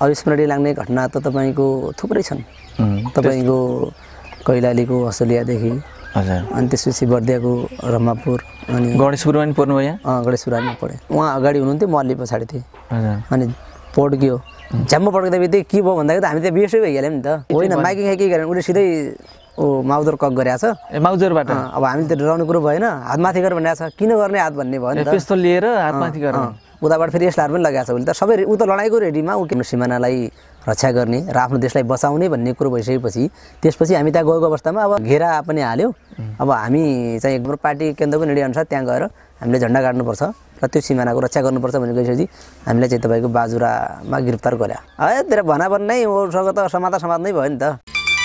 अविस्मरणीय लाग्ने घटना त तपाईँको थुप्रै छन्। तपाईँको कैलालीको हसलियादेखि अनि त्यसपछि बर्दियाको रमापुर अनि गणेशपुरमा पनि पढ्नुभयो यहाँ? गणेशपुरमा पढेँ। उहाँ अगाडि हुनुहुन्थ्यो, म अलि पछाडि थिएँ। अनि पड्क्यो, झ्याम्म पड्किँदा बित्तिकै के भयो भन्दाखेरि त हामी त बेसै भइहाल्यौँ नि त। होइन माइकिङ खाइके गरेर उसले सिधै माउजर कक गरेको छ। माउजरबाट? अब हामीले त डराउने कुरो भएन, हात माथि गरेर भनेको छ, किन गर्ने हात भन्ने भयो नि त। पिस्तोल लिएर हात माथि गरेर उताबाट फेरि यसलाई पनि लगाएको छ भने त सबै ऊ त लडाइँको रेडीमा ऊ सिमानालाई रक्षा गर्ने र आफ्नो देशलाई बचाउने भन्ने कुरो भइसकेपछि त्यसपछि हामी त्यहाँ गएको अवस्थामा अब घेरा पनि हाल्यो। अब हामी चाहिँ हाम्रो पार्टी केन्द्रको निर्णय अनुसार त्यहाँ गएर हामीले झन्डा गाड्नुपर्छ र त्यो सिमानाको रक्षा गर्नुपर्छ भनेर गइसकेपछि हामीलाई चाहिँ तपाईँको बाजुरामा गिरफ्तार गर्यो। है तेरो भनाभन नै उसँग त समाधान नै भयो नि त।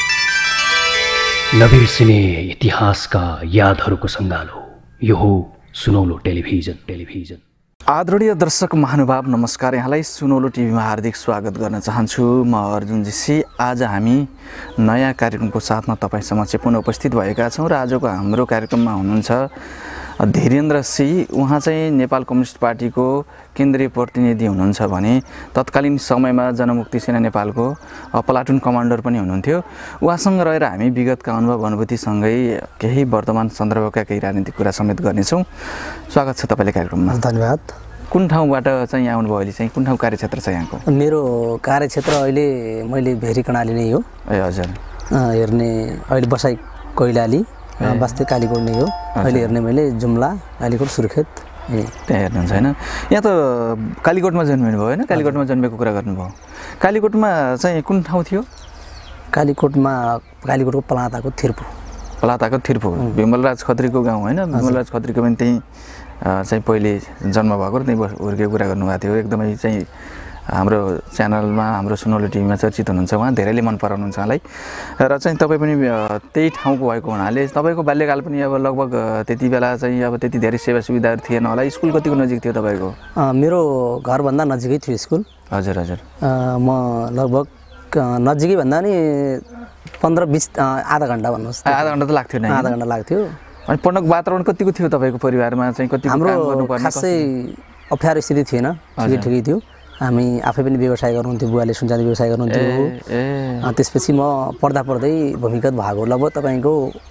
नबिर्सिने इतिहासका यादहरूको सङ्गालो, यो हो सुनौलो टेलिभिजन। आदरणीय दर्शक महानुभाव नमस्कार, यहाँलाई सुनौलो टिभीमा हार्दिक स्वागत गर्न चाहन्छु। म अर्जुन जीसी। आज हामी नयाँ कार्यक्रमको साथमा तपाईँ समक्ष पुनः उपस्थित भएका छौँ र आजको हाम्रो कार्यक्रममा हुनुहुन्छ धीरेन्द्र सिंह। उहाँ चाहिँ नेपाल कम्युनिस्ट पार्टीको केन्द्रीय प्रतिनिधि हुनुहुन्छ भने तत्कालीन समयमा जनमुक्ति सेना नेपालको प्लाटुन कमान्डर पनि हुनुहुन्थ्यो। उहाँसँग रहेर हामी विगतका अनुभव अनुभूतिसँगै केही वर्तमान सन्दर्भका केही राजनीतिक कुरा समेत गर्नेछौँ। स्वागत छ तपाईँले कार्यक्रममा। धन्यवाद। कुन ठाउँबाट चाहिँ यहाँ आउनुभयो अहिले चाहिँ? कुन ठाउँ कार्यक्षेत्र छ यहाँको? मेरो कार्यक्षेत्र अहिले मैले भेरी कर्णाली नै हो। ए हजुर। हेर्ने अहिले बसाइ कैलाली, वास्तै कालीकोट नै हो। अहिले हेर्ने मैले जुम्ला, कालीकोट, सुर्खेत त्यहाँ हेर्नुहुन्छ होइन? यहाँ त कालीकोटमा जन्मिनु भयो होइन? कालीकोटमा जन्मेको कुरा गर्नुभयो। कालीकोटमा चाहिँ कुन ठाउँ थियो? कालीकोटको पलाताको थिर्पु। विमलराज खत्रीको गाउँ होइन? विमलराज खत्रीको पनि त्यहीँ चाहिँ पहिले जन्म भएको र त्यहीँ हुर्केको कुरा गर्नुभएको थियो। एकदमै चाहिँ हाम्रो च्यानलमा, हाम्रो सुनौलो टिभीमा चर्चित हुनुहुन्छ उहाँ। धेरैले मन पराउनुहुन्छ उहाँलाई र चाहिँ तपाईँ पनि त्यही ठाउँको भएको हुनाले तपाईँको बाल्यकाल पनि अब लगभग त्यति बेला चाहिँ अब त्यति धेरै सेवा सुविधाहरू थिएन होला। स्कुल कतिको नजिक थियो तपाईँको? मेरो घरभन्दा नजिकै थियो स्कुल। हजुर हजुर। म लगभग नजिकै भन्दा नि 15-20 आधा घन्टा भन्नुहोस्। आधा घन्टा त लाग्थ्यो नि? आधा घन्टा लाग्थ्यो। अनि पढ्नको वातावरण कतिको थियो तपाईँको परिवारमा चाहिँ? कति हाम्रो खासै अप्ठ्यारो स्थिति थिएन, ठिकै थियो। हामी आफै पनि व्यवसाय गर्नुहुन्थ्यो, बुवाले सुनचाँदी व्यवसाय गर्नुहुन्थ्यो। त्यसपछि म पढ्दै भूमिगत भएको लगभग तपाईँको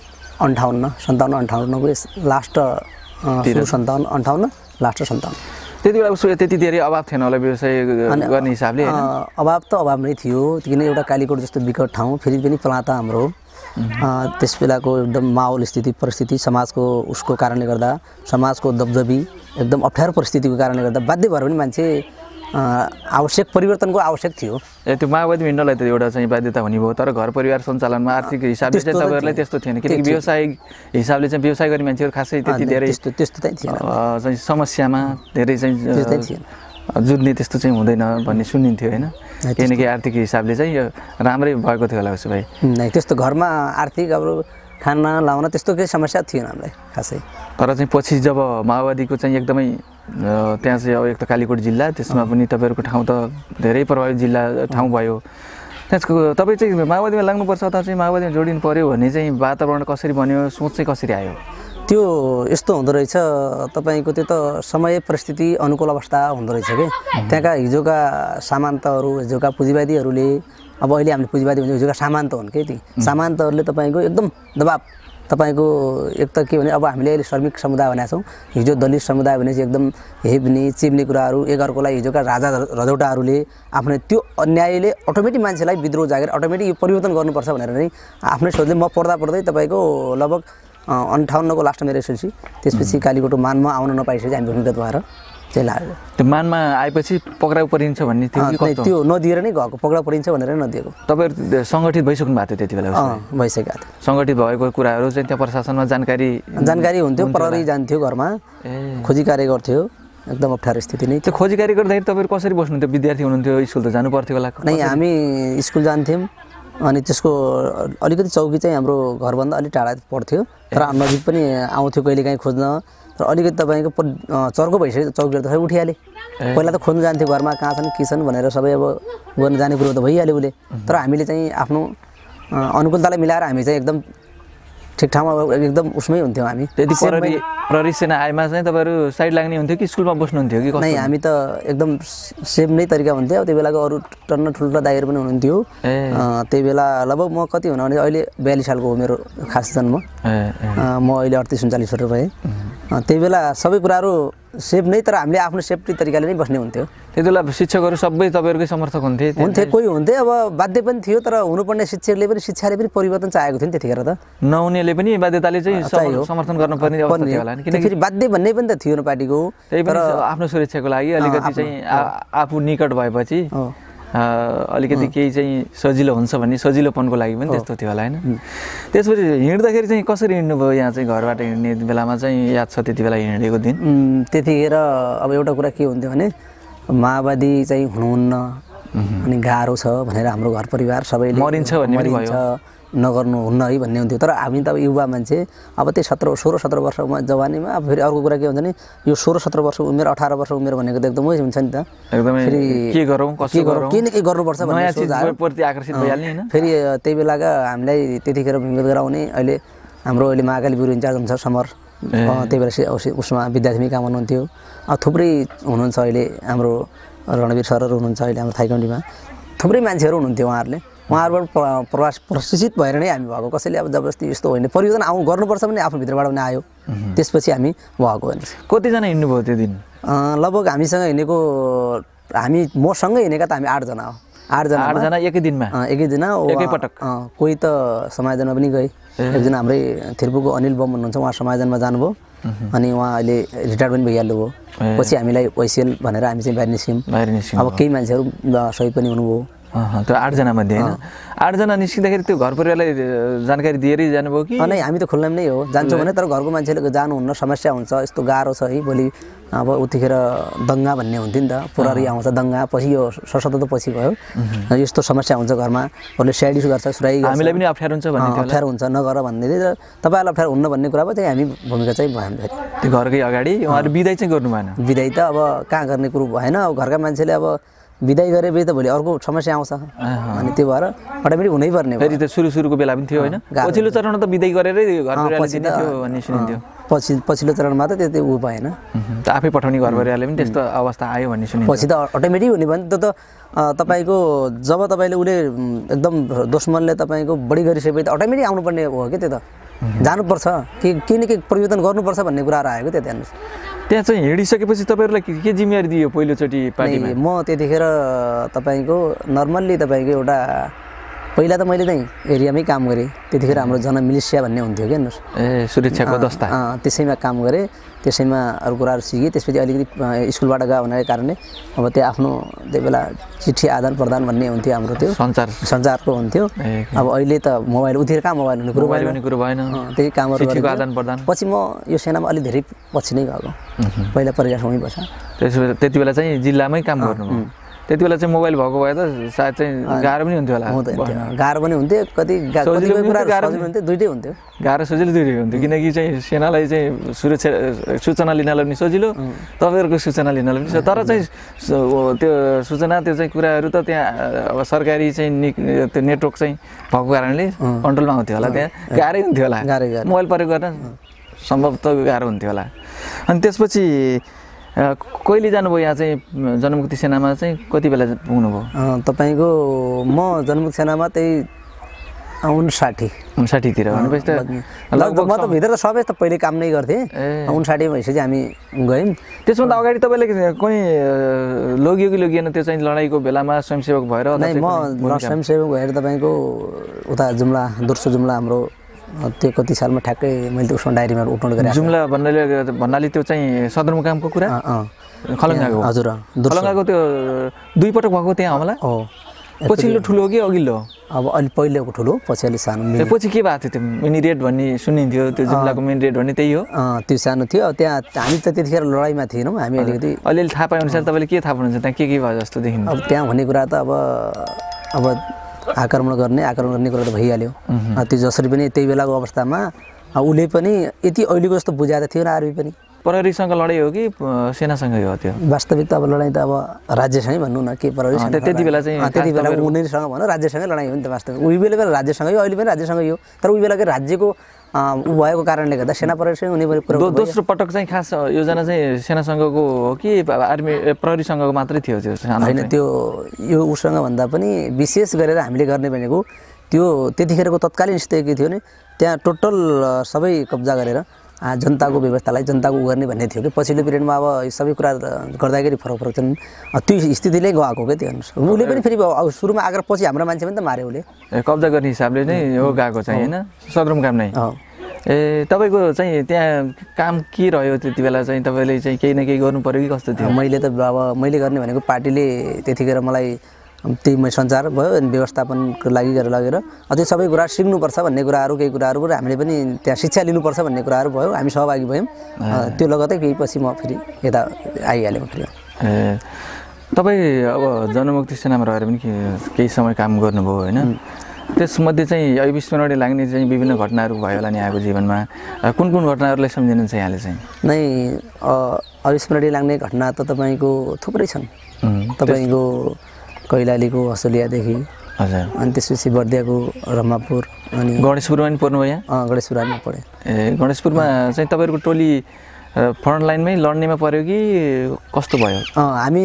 57-58 लास्ट 57-58 लास्ट 57। त्यति बेला उसो त्यति धेरै अभाव थिएन होला व्यवसाय गर्ने हिसाबले? अभाव त अभाव नै थियो, किन एउटा कालीकोट जस्तो विकट ठाउँ, फेरि पनि पलाता हाम्रो त्यस बेलाको एकदम माहौल स्थिति परिस्थिति समाजको उसको कारणले गर्दा, समाजको दबदबी एकदम अप्ठ्यारो परिस्थितिको कारणले गर्दा बाध्य भएर पनि मान्छे आवश्यक परिवर्तनको आवश्यक थियो। त्यो माओवादी हिँड्नलाई त एउटा चाहिँ बाध्यता हुने भयो, तर घर परिवार सञ्चालनमा आर्थिक हिसाबले चाहिँ तपाईँहरूलाई त्यस्तो थिएन? किनकि व्यवसायिक हिसाबले चाहिँ व्यवसाय गर्ने मान्छेहरू खासै त्यति धेरै त्यस्तो चाहिँ थिएन, चाहिँ समस्यामा धेरै चाहिँ जुझ्ने त्यस्तो चाहिँ हुँदैन भन्ने सुनिन्थ्यो होइन? किनकि आर्थिक हिसाबले चाहिँ यो राम्रै भएको थियो होला उसो भए? त्यस्तो घरमा आर्थिक अब खाना लाउन त्यस्तो केही समस्या थिएन हामीलाई खासै। तर चाहिँ पछि जब माओवादीको चाहिँ एकदमै त्यहाँ चाहिँ अब एक त कालीकोट जिल्ला, त्यसमा पनि तपाईँहरूको ठाउँ त धेरै प्रभावित जिल्ला ठाउँ भयो। त्यसको तपाईँ चाहिँ माओवादीमा लाग्नुपर्छ अथवा चाहिँ माओवादीमा जोडिनु पऱ्यो भन्ने चाहिँ वातावरण कसरी बन्यो, सोच चाहिँ कसरी आयो? त्यो यस्तो हुँदो रहेछ तपाईँको, त्यो त समय परिस्थिति अनुकूल अवस्था हुँदो रहेछ कि त्यहाँका हिजोका सामन्तहरू, हिजोका पुँजीवादीहरूले, अब अहिले हामीले पुँजीवादी भन्छ, हिजोका सामन्त हुन् कि ती सामन्तहरूले तपाईँको एकदम दबाब, तपाईँको एक त के भने अब हामीले अहिले श्रमिक समुदाय भनेका छौँ, हिजो दलित समुदाय भनेपछि एकदम हेप्ने चिप्ने कुराहरू, एकअर्कोलाई हिजोका राजा रजौटाहरूले आफ्नो त्यो अन्यायले अटोमेटिक मान्छेलाई विद्रोह जागेर अटोमेटिक यो परिवर्तन गर्नुपर्छ भनेर नै आफ्नै सोचले म पढ्दै तपाईँको लगभग 58को लास्टमा मेरो एसएलसी, त्यसपछि कालीकोटको मानमा आउन नपाइसकेपछि हामी भूमिगत भएर चाहिँ लाग्यो। त्यो मानमा आएपछि पक्राउ परिन्छ भन्ने थियो? त्यो नदिएर नै गएको, पक्राउ परिन्छ भनेर नदिएको। तपाईँहरू सङ्गठित भइसक्नु भएको थियो त्यति बेला? भइसकेको थियो। सङ्गठित भएको कुराहरू चाहिँ त्यहाँ प्रशासनमा जानकारी हुन्थ्यो, प्रहरी जान्थ्यो, घरमा खोजी कार्य गर्थ्यो, एकदम अप्ठ्यारो स्थिति नै। त्यो खोजी कार्य गर्दाखेरि तपाईँहरू कसरी बस्नुहुन्थ्यो? विद्यार्थी हुनुहुन्थ्यो, स्कुल त जानु पर्थ्यो होला? नै, हामी स्कुल जान्थ्यौँ अनि त्यसको अलिकति चौकी चाहिँ हाम्रो घरभन्दा अलिक टाढा पर्थ्यो, तर नजिक पनि आउँथ्यो कहिलेकाहीँ खोज्न। र अलिकति तपाईँको चर्को भइसक्यो, चौकीहरू त सबै उठिहाले। पहिला त खोज्नु जान्थ्यो घरमा कहाँ छन् के छन् भनेर, सबै अब गर्न जाने कुरो त भइहाल्यो उसले। तर हामीले चाहिँ आफ्नो अनुकूलतालाई मिलाएर हामी चाहिँ एकदम ठिक ठाउँमा एकदम उसमै हुन्थ्यौँ हामी। त्यति प्रहरी सेना आएमा चाहिँ तपाईँहरू साइड लाग्ने हुन्थ्यो कि स्कुलमा बस्नुहुन्थ्यो कि नै? हामी त एकदम सेम नै तरिका हुन्थ्यो। त्यो बेलाको अरू टन्न ठुल्ठुला दाइहरू पनि हुनुहुन्थ्यो। त्यही बेला लगभग म कति हुन भने अहिले 42 सालको हो मेरो खास जन्म। म अहिले 38-39 वर्ष भएँ। त्यही बेला सबै कुराहरू सेफ नै, तर हामीले आफ्नो सेफ्टी तरिकाले नै बस्ने हुन्थ्यो। त्यति बेला शिक्षकहरू सबै तपाईँहरूकै समर्थक हुन्थे? कोही हुन्थे, अब बाध्य पनि थियो, तर हुनुपर्ने शिक्षाले पनि परिवर्तन चाहेको थियो नि त्यतिखेर त। नहुनेले पनि बाध्यताले चाहिँ समर्थन गर्नुपर्ने अवस्था थियो होला नि, किनकि फेरि बाध्य भन्ने पनि त थियो पार्टीको। त्यही पनि आफ्नो सुरक्षाको लागि अलिकति चाहिँ आफू निकट भएपछि अलिकति केही चाहिँ सजिलो हुन्छ भन्ने सजिलोपनको लागि पनि त्यस्तो थियो होला होइन? त्यसपछि हिँड्दाखेरि चाहिँ कसरी हिँड्नुभयो यहाँ चाहिँ घरबाट हिँड्ने बेलामा चाहिँ याद छ त्यति बेला हिँडेको दिन? त्यतिखेर अब एउटा कुरा के हुन्थ्यो भने माओवादी चाहिँ हुनुहुन्न अनि गाह्रो छ भनेर हाम्रो घर परिवार सबैले मरिन्छ नगर्नुहुन्न है भन्ने हुन्थ्यो। तर हामी त अब युवा मान्छे, अब त्यही 16-17 वर्षमा जवानीमा अब फेरि अर्को कुरा के हुन्छ नि, यो 16-17 वर्ष उमेर 18 वर्ष उमेर भनेको त एकदमै हुन्छ नि त। एकदमै के गरौँ के न के गर्नुपर्छ भन्ने सोच आयो। आकर्षित भइहाल्ने हैन? फेरि त्यही बेलाका हामीलाई त्यतिखेर विरोध गराउने अहिले हाम्रो अहिले महाकाली ब्युरो इन्चार्ज हुनुहुन्छ समर, त्यही बेला उसमा विद्यार्थी काम गर्नुहुन्थ्यो। थुप्रै हुनुहुन्छ अहिले हाम्रो रणवीर सरहरू हुनुहुन्छ अहिले हाम्रो थाइकन्डीमा, थुप्रै मान्छेहरू हुनुहुन्थ्यो। उहाँहरूबाट प्रशिक्षित भएर नै हामी भएको, कसैले अब जबरजस्ती यस्तो होइन, परिवर्तन गर्नुपर्छ भने आफ्नो भित्रबाट पनि आयो। त्यसपछि हामी भएको हेर्नुहोस्। कतिजना हिँड्नुभयो त्यो दिन? लगभग हामीसँग हिँडेको, मसँगै हिँडेका त हामी 8 जना हो। 8 जना एकै दिनमा? एकै दिन एकैपटक। कोही त समायोजनमा पनि गए। एकजना हाम्रै थिर्पुको अनिल बम भन्नुहुन्छ, उहाँ समायोजनमा जानुभयो अनि उहाँ अहिले रिटायर पनि भइहाल्नु भयो। पछि हामीलाई ओइसिएल भनेर हामी चाहिँ बाहिर निस्क्यौँ। अब केही मान्छेहरू सही पनि हुनुभयो। त्यो 8 जना मध्ये होइन? 8 जना निस्किँदाखेरि त्यो घर परिवारलाई जानकारी दिएरै जानुभयो कि? नै, हामी त खुल्लाम नै हो, जान्छौँ भने, तर घरको मान्छेले जानुहुन्न, समस्या हुन्छ, यस्तो गाह्रो छ है, भोलि अब उतिखेर दङ्गा भन्ने हुन्थ्यो नि त, प्रहरी आउँछ दङ्गा, पछि यो सशस्त्र त पछि भयो, यस्तो समस्या हुन्छ घरमा, अरूले स्याडिस गर्छ, सुराई गर्छ, हामीलाई पनि अप्ठ्यारो हुन्छ भन्ने थियो। अप्ठ्यारो हुन्छ नगर भन्ने थियो, तपाईँहरूलाई अप्ठ्यारो हुन्न भन्ने कुरामा चाहिँ हामी भूमिका चाहिँ भयौँ। त्यो घरकै अगाडि उहाँहरू बिदाई चाहिँ गर्नु भएन? बिदाई त अब कहाँ गर्ने कुरो भएन। अब घरका मान्छेले अब बिदाई गरेपछि त भोलि अर्को समस्या आउँछ अनि त्यो भएर अटोमेटिक हुनै पर्ने। फेरि त सुरुको बेला पनि थियो होइन? पछिल्लो चरणमा त बिदाई गरेरै घर परिवारले दिने थियो भन्ने सुनिन्थ्यो। पछिल्लो चरणमा त त्यति उ भएन, त आफै पठाउने घर परिवारले पनि त्यस्तो अवस्था आयो भन्ने सुनिन्थ्यो। पछि त अटोमेटिक हुने भने त तपाईँको जब तपाईँले उसले एकदम दुश्मनले तपाईँको बढी गरिसकेपछि त अटोमेटिक आउनुपर्ने हो कि, त्यो त जानुपर्छ, केही न केही परिवर्तन गर्नुपर्छ भन्ने कुराहरू आएको थियो। त्यहाँ त्यहाँ चाहिँ हिँडिसकेपछि तपाईँहरूलाई के जिम्मेवारी दियो पहिलोचोटि पार्टीमा? म त्यतिखेर तपाईँको नर्मल्ली तपाईँको एउटा पहिला त मैले चाहिँ एरियामै काम गरेँ। त्यतिखेर हाम्रो जनमिलिसिया भन्ने हुन्थ्यो कि हेर्नुहोस्, सुरक्षाको दस्ता, त्यसैमा काम गरेँ, त्यसैमा अरू कुराहरू सिकेँ। त्यसपछि अलिकति स्कुलबाट गयो भनेको कारणले अब त्यहाँ आफ्नो त्यही बेला चिठी आदान प्रदान भन्ने हुन्थ्यो हाम्रो, त्यो सञ्चारको हुन्थ्यो। अब अहिले त मोबाइल उतिर कहाँ मोबाइल हुने कुरो भएन, त्यही कामहरू आदान प्रदान। पछि म यो सेनामा अलि धेरै पछि नै गएको, पहिला परिवारसँगै बस्छ। त्यति बेला चाहिँ जिल्लामै काम गर्नुभयो। त्यति बेला चाहिँ मोबाइल भएको भए त सायद चाहिँ गाह्रो पनि हुन्थ्यो होला? गाह्रो पनि हुन्थ्यो, कति हुन्थ्यो, दुइटै हुन्थ्यो, गाह्रो सजिलो दुइटै हुन्थ्यो। किनकि चाहिँ सेनालाई चाहिँ सूचना लिनलाई पनि सजिलो, तपाईँहरूको सूचना लिनलाई पनि, तर चाहिँ त्यो सूचना त्यो चाहिँ कुराहरू त त्यहाँ अब सरकारी चाहिँ त्यो नेटवर्क चाहिँ भएको कारणले कन्ट्रोलमा आउँथ्यो होला, त्यहाँ गाह्रै हुन्थ्यो होला, मोबाइल प्रयोग गर्न सम्भवतः गाह्रो हुन्थ्यो होला। अनि त्यसपछि कहिले जानुभयो यहाँ चाहिँ जनमुक्ति सेनामा चाहिँ कति बेला पुग्नुभयो? तपाईँको म जनमुक्ति सेनामा त्यही 59 भनेपछि त लगभग म त भित्र त सबै त पहिले काम नै गर्थेँ। 59 भइसकेपछि हामी गयौँ। त्यसभन्दा अगाडि तपाईँले कहीँ लगियो कि लगिएन त्यो चाहिँ लडाइँको बेलामा स्वयंसेवक भएर? नै, म स्वयंसेवक भएर तपाईँको उता जुम्ला, दोस्रो जुम्ला हाम्रो त्यो कति सालमा ठ्याक्कै मैले उसमा डायरीमा उठाउनु गरेँ। जुम्ला भन्नाले त्यो चाहिँ सदरमुकामको कुरा? खलङ्गाको? हजुर, खलङ्गाको त्यो 2 पटक भएको त्यहाँ हमला? हो। पछिल्लो ठुलो कि अघिल्लो? अब अलि पहिलेको ठुलो, पछि अलि सानो। पछि के भएको थियो त्यो मिनी रेड भन्ने सुनिन्थ्यो, त्यो जुम्लाको मिनी रेड भन्ने त्यही हो? त्यो सानो थियो। त्यहाँ हामी त त्यतिखेर लडाइँमा थिएनौँ, हामी अलिकति अलिअलि थाहा पाए अनुसार तपाईँले के थाहा पाउनुहुन्छ त्यहाँ के भयो जस्तो देखिनु? अब त्यहाँ हुने कुरा त अब आक्रमण गर्ने कुरा त भइहाल्यो। त्यो जसरी पनि त्यही बेलाको अवस्थामा उसले पनि यति अहिलेको जस्तो बुझाएको थिएन, आर्मी पनि प्रहरीसँग लडाइँ हो कि सेनासँगै हो त्यो? वास्तविक त अब लडाइँ त अब राज्यसँगै भन्नु न के प्रहरी त्यति बेला चाहिँ त्यति बेला उनीहरूसँग भनौँ राज्यसँगै लडाइँ हो नि त वास्तविक। उही बेला राज्यसँगै हो, अहिले पनि राज्यसँगै हो। तर उही बेलाकै राज्यको ऊ भएको कारणले गर्दा सेना प्रहरीसँग हुने कुरा। दोस्रो पटक चाहिँ खास योजना चाहिँ सेनासँगको हो कि आर्मी प्रहरीसँगको मात्रै थियो त्यो? होइन, त्यो यो उसँग भन्दा पनि विशेष गरेर हामीले गर्ने भनेको त्यो त्यतिखेरको तत्कालीन स्थिति के थियो भने त्यहाँ टोटल सबै कब्जा गरेर जनताको व्यवस्थालाई जनताको गर्ने भन्ने थियो कि पछिल्लो पिरियडमा अब सबै कुरा गर्दाखेरि फरक फरक छन्। त्यो स्थितिले गएको क्या त्यो अनुसार। उसले पनि फेरि अब सुरुमा आएर पछि हाम्रो मान्छे पनि त माऱ्यो उसले। कब्जा गर्ने हिसाबले नै हो गएको चाहिँ होइन, सदरमुकाम नै। तपाईँको चाहिँ त्यहाँ काम के रह्यो त्यति बेला चाहिँ? तपाईँले चाहिँ केही न केही गर्नु पऱ्यो कि कस्तो थियो? मैले त अब मैले गर्ने भनेको पार्टीले त्यतिखेर मलाई त्यही सञ्चार भयो अनि व्यवस्थापनको लागि गरेर लगेर अझै सबै कुरा सिक्नुपर्छ भन्ने कुराहरू केही कुराहरू हामीले पनि त्यहाँ शिक्षा लिनुपर्छ भन्ने कुराहरू भयो। हामी सहभागी भयौँ। त्यो लगतै केही पछि म फेरि यता आइहालेँ फेरि। तपाईँ अब जनमुक्ति सेनामा रहेर पनि केही समय काम गर्नुभयो होइन? त्यसमध्ये चाहिँ अविस्मरणीय लाग्ने चाहिँ विभिन्न घटनाहरू भयो होला नि यहाँको जीवनमा। कुन कुन घटनाहरूलाई सम्झिनुहुन्छ यहाँले चाहिँ? नै अविस्मरणीय लाग्ने घटना त तपाईँको थुप्रै छन्। तपाईँको कैलालीको हसुलियादेखि, हजुर, अनि त्यसपछि बर्दियाको रमापुर, अनि गणेशपुरमा पनि पर्नुभयो यहाँ? गणेशपुरमा पढेँ। गणेशपुरमा चाहिँ तपाईँहरूको टोली फ्रन्ट लाइनमै लड्नेमा पऱ्यो कि कस्तो भयो? हामी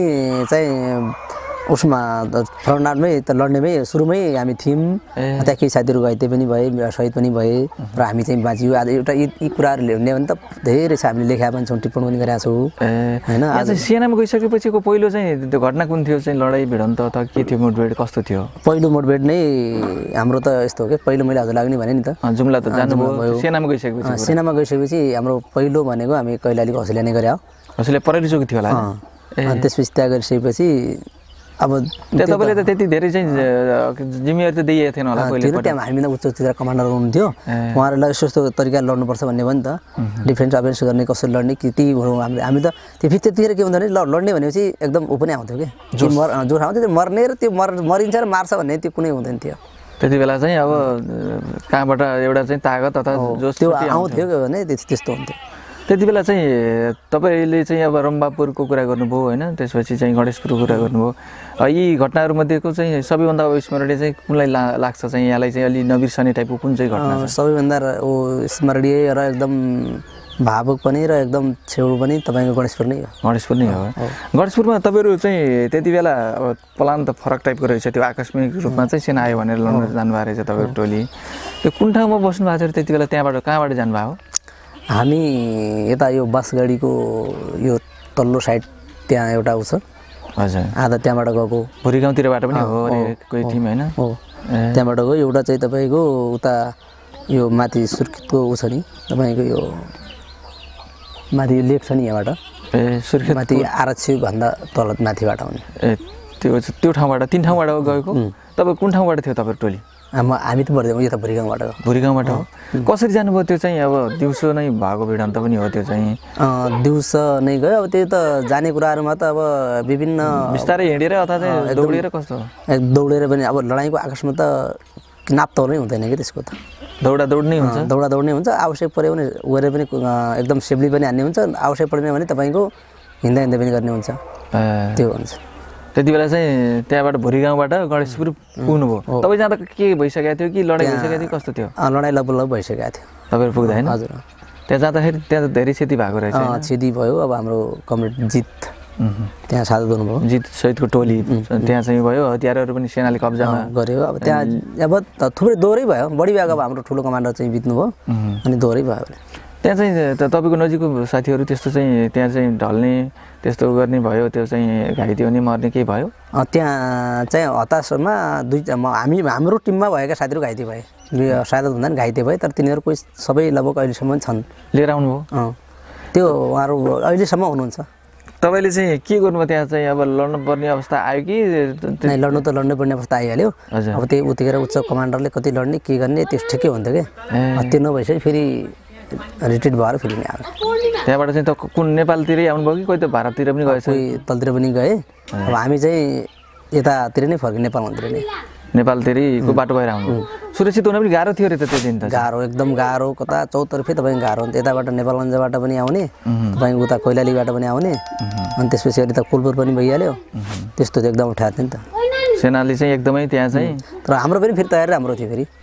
चाहिँ उसमा फ्रन्ट लाइनमै त लड्नेमै सुरुमै हामी थियौँ। त्यहाँ केही साथीहरू घाइते पनि भए, शहीद पनि भए, र हामी चाहिँ बाँच्यौँ। आज एउटा यी कुराहरू ल्याउने भने त धेरै छ, हामीले लेखा पनि छौँ, टिप्पण पनि गरेका छौँ होइन। आज सेनामा गइसकेपछिको पहिलो चाहिँ त्यो घटना कुन थियो चाहिँ? लडाइँ भिडन्त अथवा के थियो, मुठभेड कस्तो थियो? पहिलो मुठभेड नै हाम्रो त यस्तो हो कि पहिलो मैले हजुर लाग्ने भने नि त जुम्ला त जानुभयो सेनामा गइसकेपछि? सेनामा गइसकेपछि हाम्रो पहिलो भनेको हामी कैलालीको हसुलिया नै गरे हो। हसुलिया प्रहरी चौकी थियो होला? अनि त्यसपछि त्यहाँ गरिसकेपछि अब त्यहाँ तपाईँले त त्यति धेरै चाहिँ जिम्मेवारी त दिएको थिएन होला पहिले? त्यहाँ हामीलाई उच्च उच्च कमान्डर हुनुहुन्थ्यो, उहाँहरूलाई यस्तो यस्तो तरिकाले लड्नुपर्छ भन्ने भयो नि त। डिफेन्स अफेन्स गर्ने, कसरी लड्ने कि ती हामी त त्यो त्यतिखेर के हुँदैन लड्ने भनेपछि एकदम ऊ पनि आउँथ्यो कि जोस आउँथ्यो। त्यो मर्ने र त्यो मरिन्छ र मार्छ भन्ने त्यो कुनै हुँदैन थियो त्यति बेला चाहिँ। अब कहाँबाट एउटा चाहिँ तागत अथवा जोस त्यो आउँथ्यो भने त्यस्तो हुन्थ्यो। त्यति बेला चाहिँ तपाईँले चाहिँ अब रम्बापुरको कुरा गर्नुभयो होइन, त्यसपछि चाहिँ गणेशपुरको कुरा गर्नुभयो। यी घटनाहरूमध्येको चाहिँ सबैभन्दा स्मरणीय चाहिँ कुनलाई लाग्छ चाहिँ यहाँलाई चाहिँ अलि नबिर्सने टाइपको कुन चाहिँ घटना? सबैभन्दा स्मरणीय र एकदम भावुक पनि र एकदम छेउ पनि तपाईँको गणेशपुर नै हो। गणेशपुर नै हो। गणेशपुरमा तपाईँहरू चाहिँ त्यति बेला अब प्लान त फरक टाइपको रहेछ, त्यो आकस्मिक रूपमा चाहिँ सेना आयो भनेर लड्न जानुभएको रहेछ तपाईँको टोली। त्यो कुन ठाउँमा बस्नु भएको थियो त्यति बेला? कहाँबाट जानुभयो? हामी यता यो बासगाडीको यो तल्लो साइड त्यहाँ एउटा ऊ छ, हजुर, आधा त्यहाँबाट गएको। भुरी गाउँतिरबाट पनि हो कोही टिम होइन? हो, त्यहाँबाट गयो। एउटा चाहिँ तपाईँको उता यो माथि सुर्खेतको ऊ छ नि तपाईँको यो माथि यो लेक छ नि यहाँबाट, सुर्खेत माथि आरक्षी भन्दा तल माथिबाट हुने त्यो ठाउँबाट 3 ठाउँबाट गएको। तपाईँ कुन ठाउँबाट थियो तपाईँको टोली? हामी त बढ्दै यता भुरीगाउँबाट हो। भुरीगाउँबाट हो। कसरी जानुभयो त्यो चाहिँ? अब दिउँसो नै भएको भिडन्त पनि हो त्यो चाहिँ? दिउँसो नै गयो। अब त्यो त जाने कुराहरूमा त अब विभिन्न बिस्तारै हिँडेर अथवा चाहिँ दौडेर कस्तो? दौडेर पनि अब लडाइँको आकाशमा त नाप्तौल नै हुँदैन कि त्यसको त दौड नै हुन्छ। दौड नै हुन्छ। आवश्यक पऱ्यो भने गएर पनि एकदम सेफली पनि हान्ने हुन्छ, आवश्यक परेन भने तपाईँको हिँड्दा पनि गर्ने हुन्छ, त्यो हुन्छ। त्यति बेला चाहिँ त्यहाँबाट भुरीगाउँबाट गणेशपुर पुग्नुभयो। तपाईँ जाँदा के भइसकेको थियो कि लडाइँ भइसकेको थियो, कस्तो थियो? लडाइँ लगभग भइसकेको थियो तपाईँहरू पुग्दा होइन? हजुर। त्यहाँ जाँदाखेरि त्यहाँ त धेरै क्षति भएको रहेछ? क्षति भयो। अब हाम्रो कमरेड जित त्यहाँ साधु हुनुभयो, जित सहितको टोली त्यहाँ चाहिँ भयो। हतियारहरू पनि सेनाले कब्जामा गऱ्यो। अब त्यहाँ अब थुप्रै दोहोरै भयो, बढी भएको। अब हाम्रो ठुलो कमान्डर चाहिँ बित्नुभयो अनि दोहोरै भयो। त्यहाँ चाहिँ तपाईँको नजिकको साथीहरू त्यस्तो चाहिँ त्यहाँ चाहिँ ढल्ने त्यस्तो गर्ने भयो, त्यो चाहिँ घाइते हुने मर्ने केही भयो? त्यहाँ चाहिँ हताशमा हाम्रो टिममा भएका साथीहरू घाइते भए, सायद भन्दा पनि घाइते भए। तर तिनीहरू कोही सबै लगभग अहिलेसम्म छन्। लिएर आउनुभयो? त्यो उहाँहरू अहिलेसम्म हुनुहुन्छ। तपाईँले चाहिँ के गर्नुभयो त्यहाँ चाहिँ? अब लड्नु पर्ने अवस्था आयो कि? लड्नु त लड्नु पर्ने अवस्था आइहाल्यो। अब त्यही उतिखेर उच्च कमान्डरले कति लड्ने के गर्ने त्यो ठिकै हुन्थ्यो कि। त्यो नभइसक्यो फेरि रिट्रिट भएर फेरि नै आयो। त्यहाँबाट चाहिँ त कुन नेपालतिरै आउनुभयो कि कोही त भारततिर पनि गएछ? कोही तलतिर पनि गए। अब हामी चाहिँ यतातिर नै फर्क्यौँ, नेपालतिर नै। नेपालतिरको बाटो भएर आउनु सुरक्षित हुन पनि गाह्रो थियो रे त त्यो दिन त गाह्रो एकदम गाह्रो कता चौतर्फी तपाईँको गाह्रो हुन्छ यताबाट नेपालगञ्जबाट पनि आउने तपाईँको उता कैलालीबाट पनि आउने अनि त्यसपछि अहिले त कुलपुर पनि भइहाल्यो त्यस्तो चाहिँ एकदम अप्ठ्यारो थियो नि त सेनाले चाहिँ एकदमै त्यहाँ चाहिँ तर हाम्रो पनि फेरि तयारी राम्रो थियो फेरि